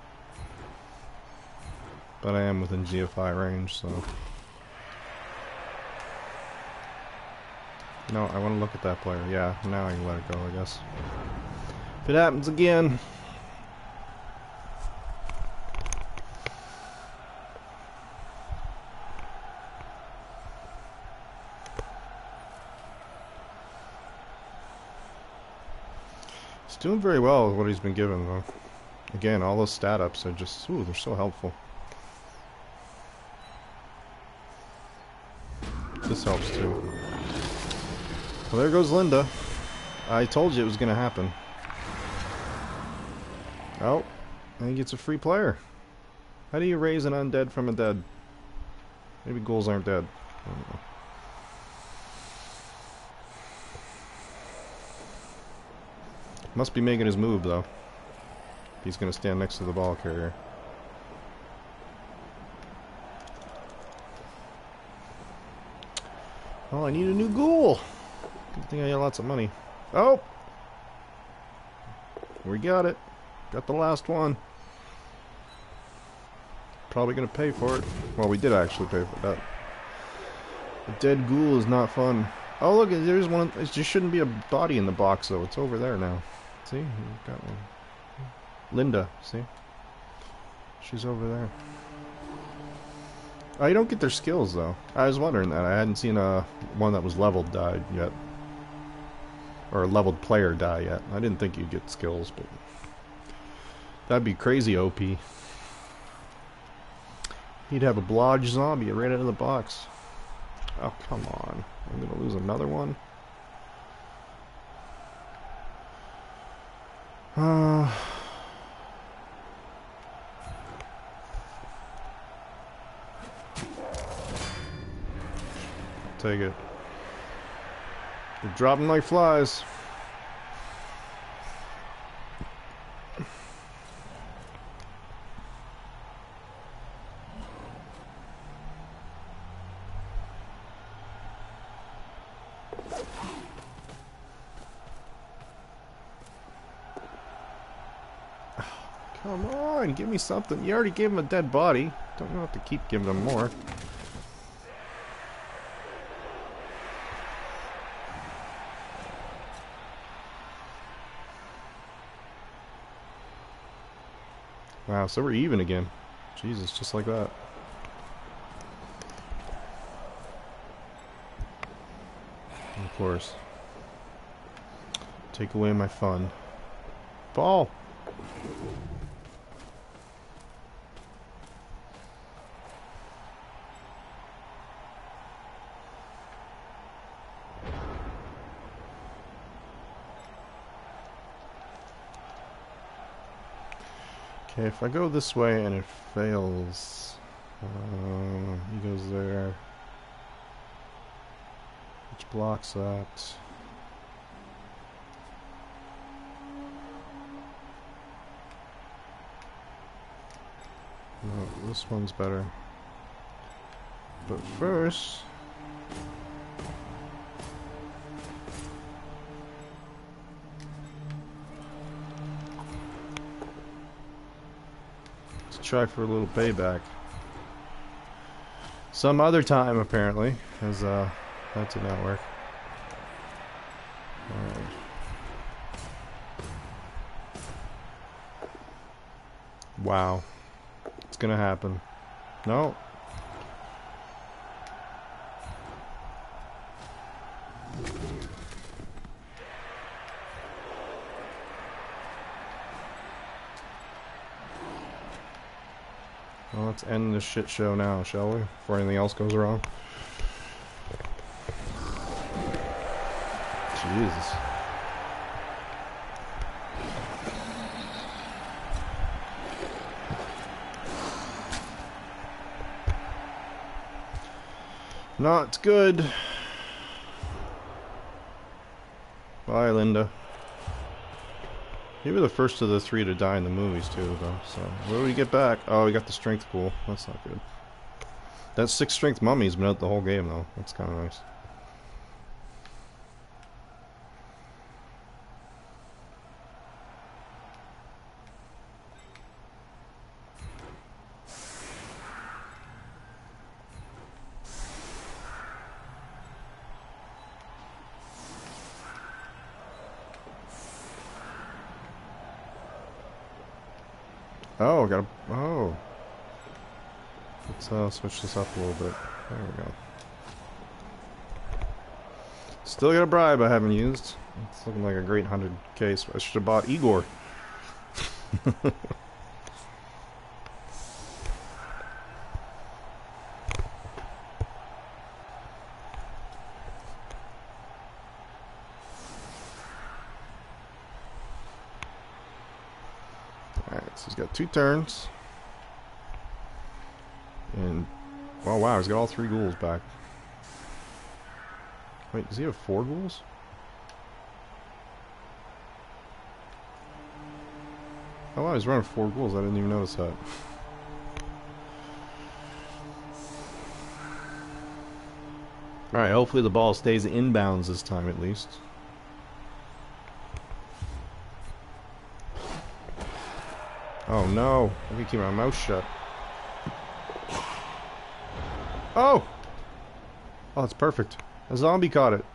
But I am within G F I range, so... No, I want to look at that player. Yeah, now I can let it go, I guess. If it happens again... He's doing very well with what he's been given, though. Again, all those stat ups are just, ooh, they're so helpful. This helps too. Well, there goes Linda. I told you it was going to happen. Oh, and he gets a free player. How do you raise an undead from a dead? Maybe ghouls aren't dead. I don't know. Must be making his move, though. He's going to stand next to the ball carrier. Oh, I need a new ghoul. Good thing I got lots of money. Oh! We got it. Got the last one. Probably going to pay for it. Well, we did actually pay for that. A dead ghoul is not fun. Oh, look, there's one. It just shouldn't be a body in the box, though. It's over there now. See? We've got one. Linda, see? She's over there. Oh, you don't get their skills, though. I was wondering that. I hadn't seen a one that was leveled died yet. Or a leveled player die yet. I didn't think you'd get skills, but... That'd be crazy O P. He'd have a blodge zombie right out of the box. Oh, come on. I'm gonna lose another one? Uh... Take it. They're dropping like flies. Come on, give me something. You already gave him a dead body. Don't have to keep giving him more. Wow, so we're even again. Jesus, just like that. Of course. Take away my fun. Ball! Okay, if I go this way and it fails, uh, he goes there, which blocks that. No, this one's better. But first, try for a little payback. Some other time, apparently, as uh, that did not work. Alright. Wow. It's gonna happen. No. Well, let's end this shit show now, shall we? Before anything else goes wrong. Jesus. Not good. Bye, Linda. Maybe the first of the three to die in the movies too, though. So, what do we get back? Oh, we got the strength pool. That's not good. That six strength mummy's been out the whole game, though. That's kind of nice. Oh, got a... Oh. Let's uh, switch this up a little bit. There we go. Still got a bribe I haven't used. It's looking like a great one hundred K. So I should have bought Igor. Alright, so he's got two turns. And, oh wow, he's got all three ghouls back. Wait, does he have four ghouls? Oh wow, he's running four ghouls, I didn't even notice that. Alright, hopefully the ball stays inbounds this time at least. Oh no, I can keep my mouth shut. Oh! Oh, it's perfect. A zombie caught it.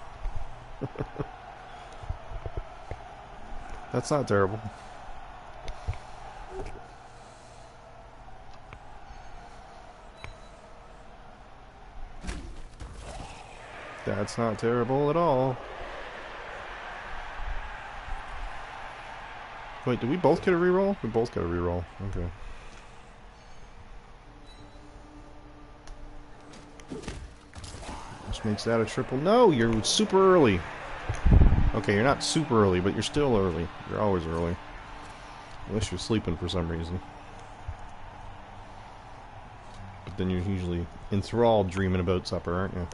That's not terrible. That's not terrible at all. Wait, did we both get a reroll? We both got a reroll. Okay. Which makes that a triple. No, you're super early. Okay, you're not super early, but you're still early. You're always early. Unless you're sleeping for some reason. But then you're usually enthralled dreaming about supper, aren't you?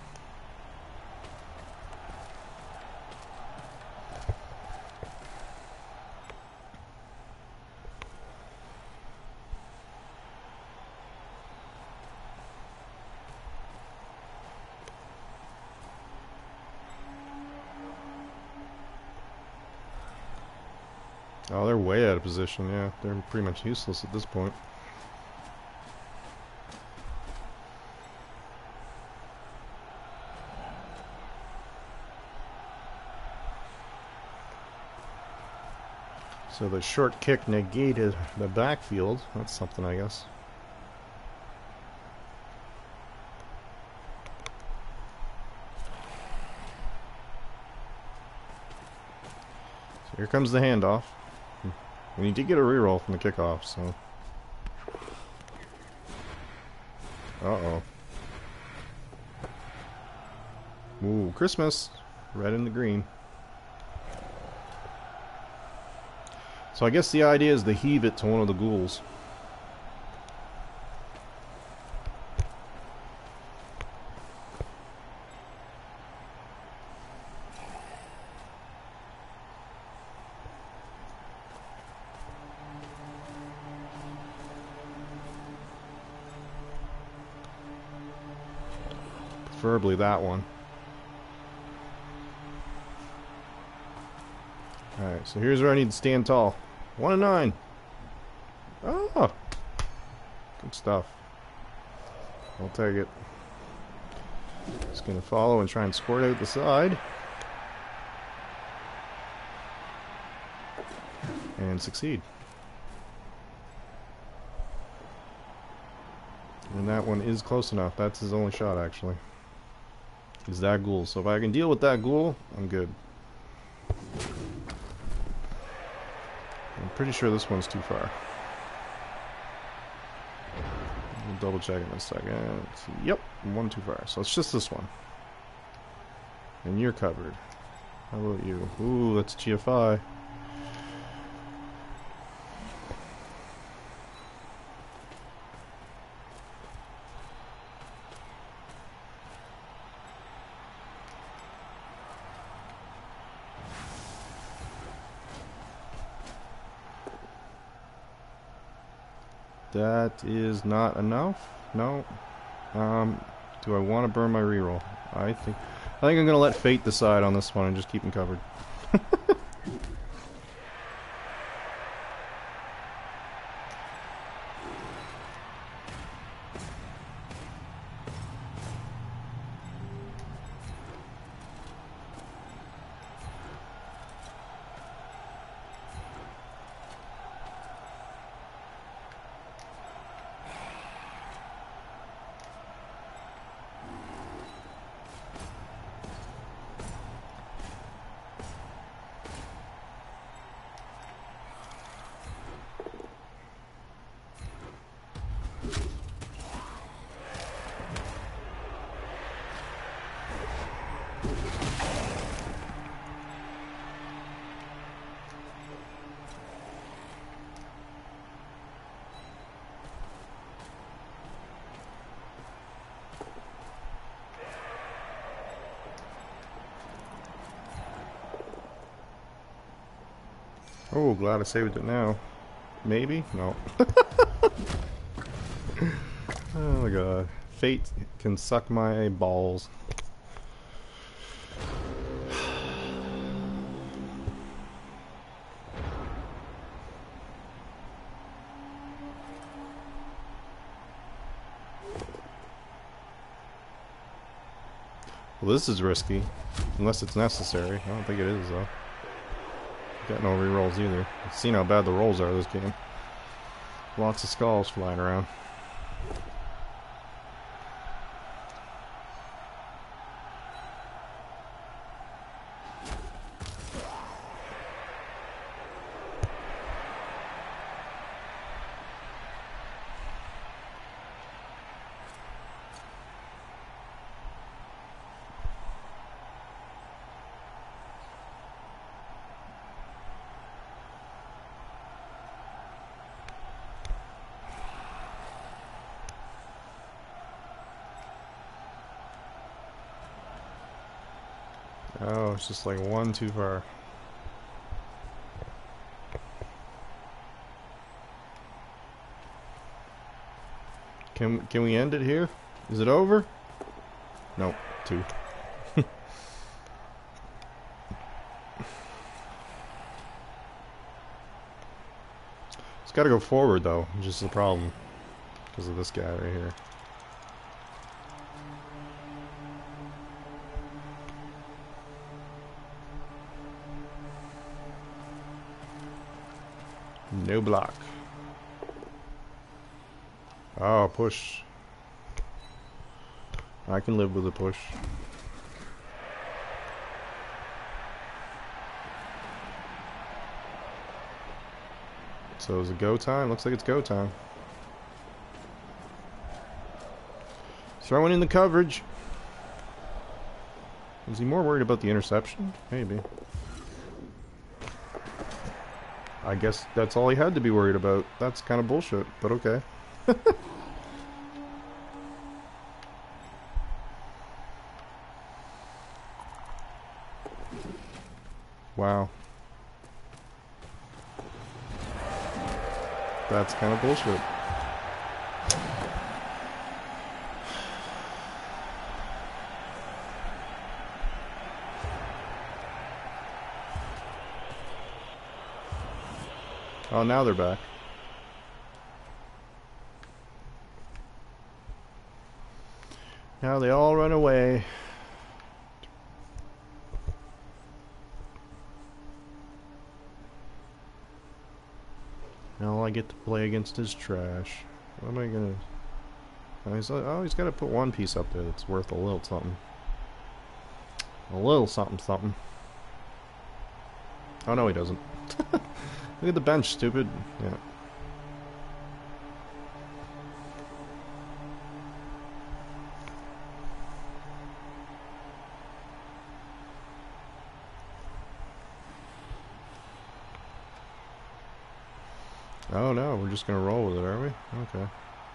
Oh, they're way out of position, yeah. They're pretty much useless at this point. So the short kick negated the backfield. That's something, I guess. So here comes the handoff. And he did get a reroll from the kickoff, so... Uh-oh. Ooh, Christmas! Red and the green. So I guess the idea is to heave it to one of the ghouls. Preferably that one. Alright, so here's where I need to stand tall. One and nine. Oh! Good stuff. I'll take it. Just gonna follow and try and squirt out the side. And succeed. And that one is close enough. That's his only shot, actually. Is that ghoul. So if I can deal with that ghoul, I'm good. I'm pretty sure this one's too far. We'll double check in a second. Yep, one too far. So it's just this one. And you're covered. How about you? Ooh, that's G F I. That is not enough. No. Um, do I want to burn my reroll? I think I think I'm gonna let fate decide on this one and just keep him covered. Oh, glad I saved it now. Maybe? No. Oh my god. Fate can suck my balls. Well, this is risky. Unless it's necessary. I don't think it is, though. Got no rerolls either. I've seen how bad the rolls are this game. Lots of skulls flying around. Oh, it's just like one too far. Can can we end it here? Is it over? Nope, two. It's got to go forward though, which is the problem because of this guy right here. No block. Oh, push. I can live with a push. So is it go time? Looks like it's go time. Throwing in the coverage. Is he more worried about the interception? Maybe. I guess that's all he had to be worried about. That's kind of bullshit, but okay. Wow. That's kind of bullshit. Oh, now they're back. Now they all run away. Now all I get to play against is trash. What am I gonna... Oh, he's, oh, he's got to put one piece up there that's worth a little something. A little something something. Oh, no, he doesn't. Look at the bench, stupid. Yeah. Oh no, we're just gonna roll with it, are we? Okay.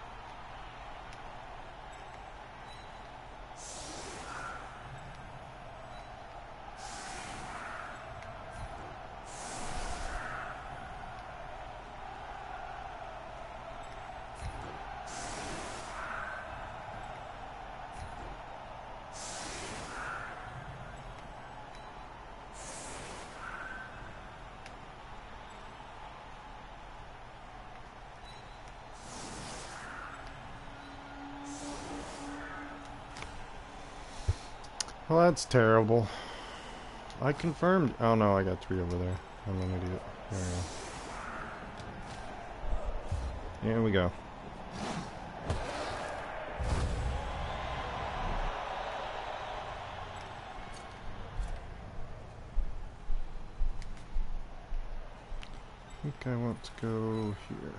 Well, that's terrible. I confirmed. Oh no, I got three over there. I'm an idiot. There we go. Here we go. I think I want to go here.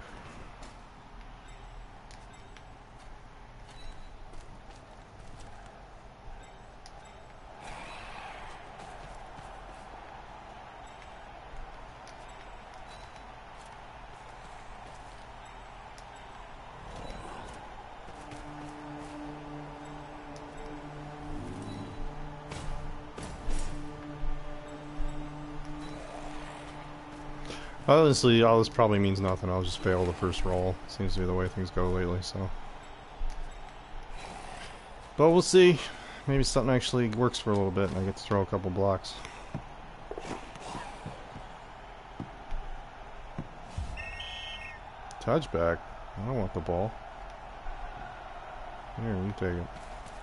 Honestly, all this probably means nothing. I'll just fail the first roll. Seems to be the way things go lately, so. But we'll see. Maybe something actually works for a little bit and I get to throw a couple blocks. Touchback? I don't want the ball. Here, you take it.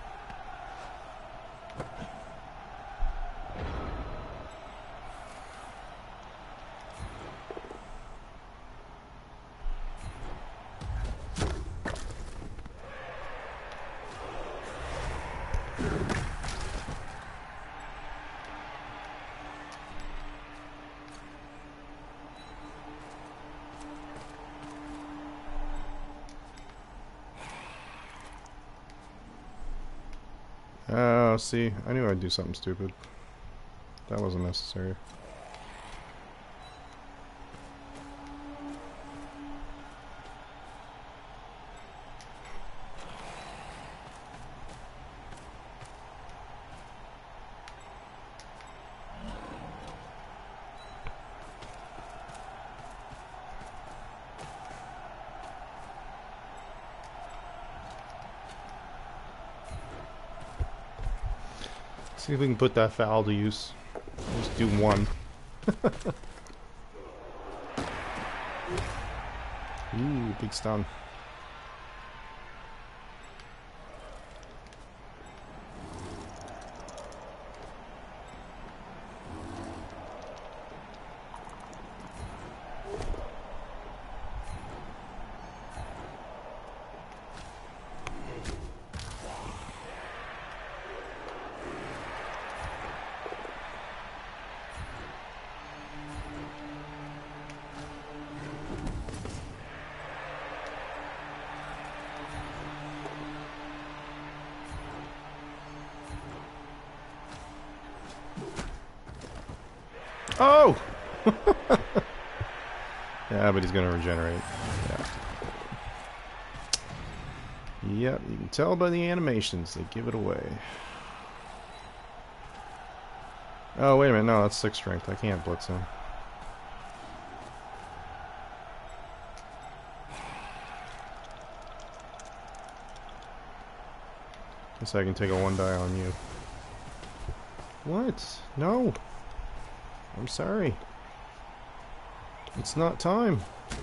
Oh, see, I knew I'd do something stupid. That wasn't necessary. See if we can put that foul to use. Just do one. Ooh, big stun. Oh! Yeah, but he's gonna regenerate. Yeah. Yep, you can tell by the animations, they give it away. Oh, wait a minute, no, that's six strength. I can't blitz him. Guess I can take a one die on you. What? No! I'm sorry. It's not time.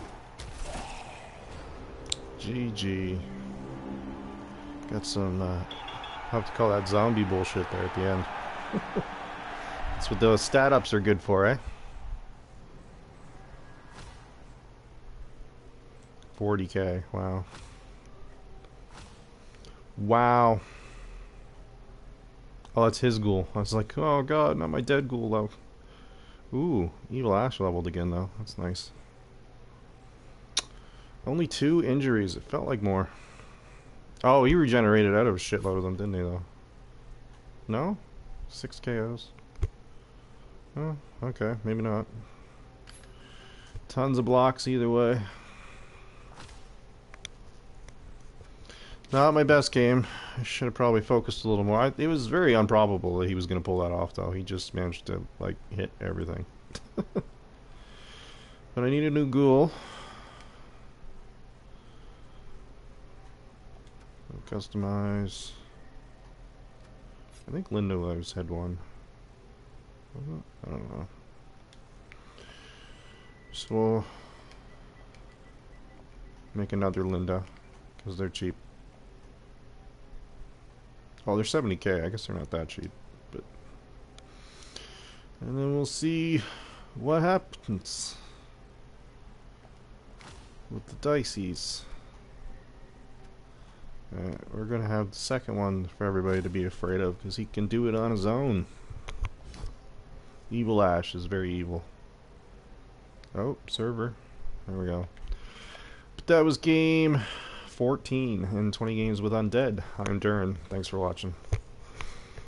G G. Got some, uh, I have to call that zombie bullshit there at the end. That's what those stat ups are good for, eh? forty K, wow. Wow. Oh, that's his ghoul. I was like, oh god, not my dead ghoul though. Ooh, Evil Ash leveled again though. That's nice. Only two injuries. It felt like more. Oh, he regenerated out of a shitload of them, didn't he though? No? Six K Os. Oh, okay. Maybe not. Tons of blocks either way. Not my best game. I should have probably focused a little more. I, it was very improbable that he was going to pull that off, though. He just managed to, like, hit everything. But I need a new ghoul. Customize. I think Linda Lowe's had one. I don't know. So we'll make another Linda, because they're cheap. Oh, they're seventy K. I guess they're not that cheap, but and then we'll see what happens with the diceys. Alright, we're gonna have the second one for everybody to be afraid of because he can do it on his own. Evil Ash is very evil. Oh, server. There we go. But that was game fourteen in twenty games with Undead. I'm Duran. Thanks for watching.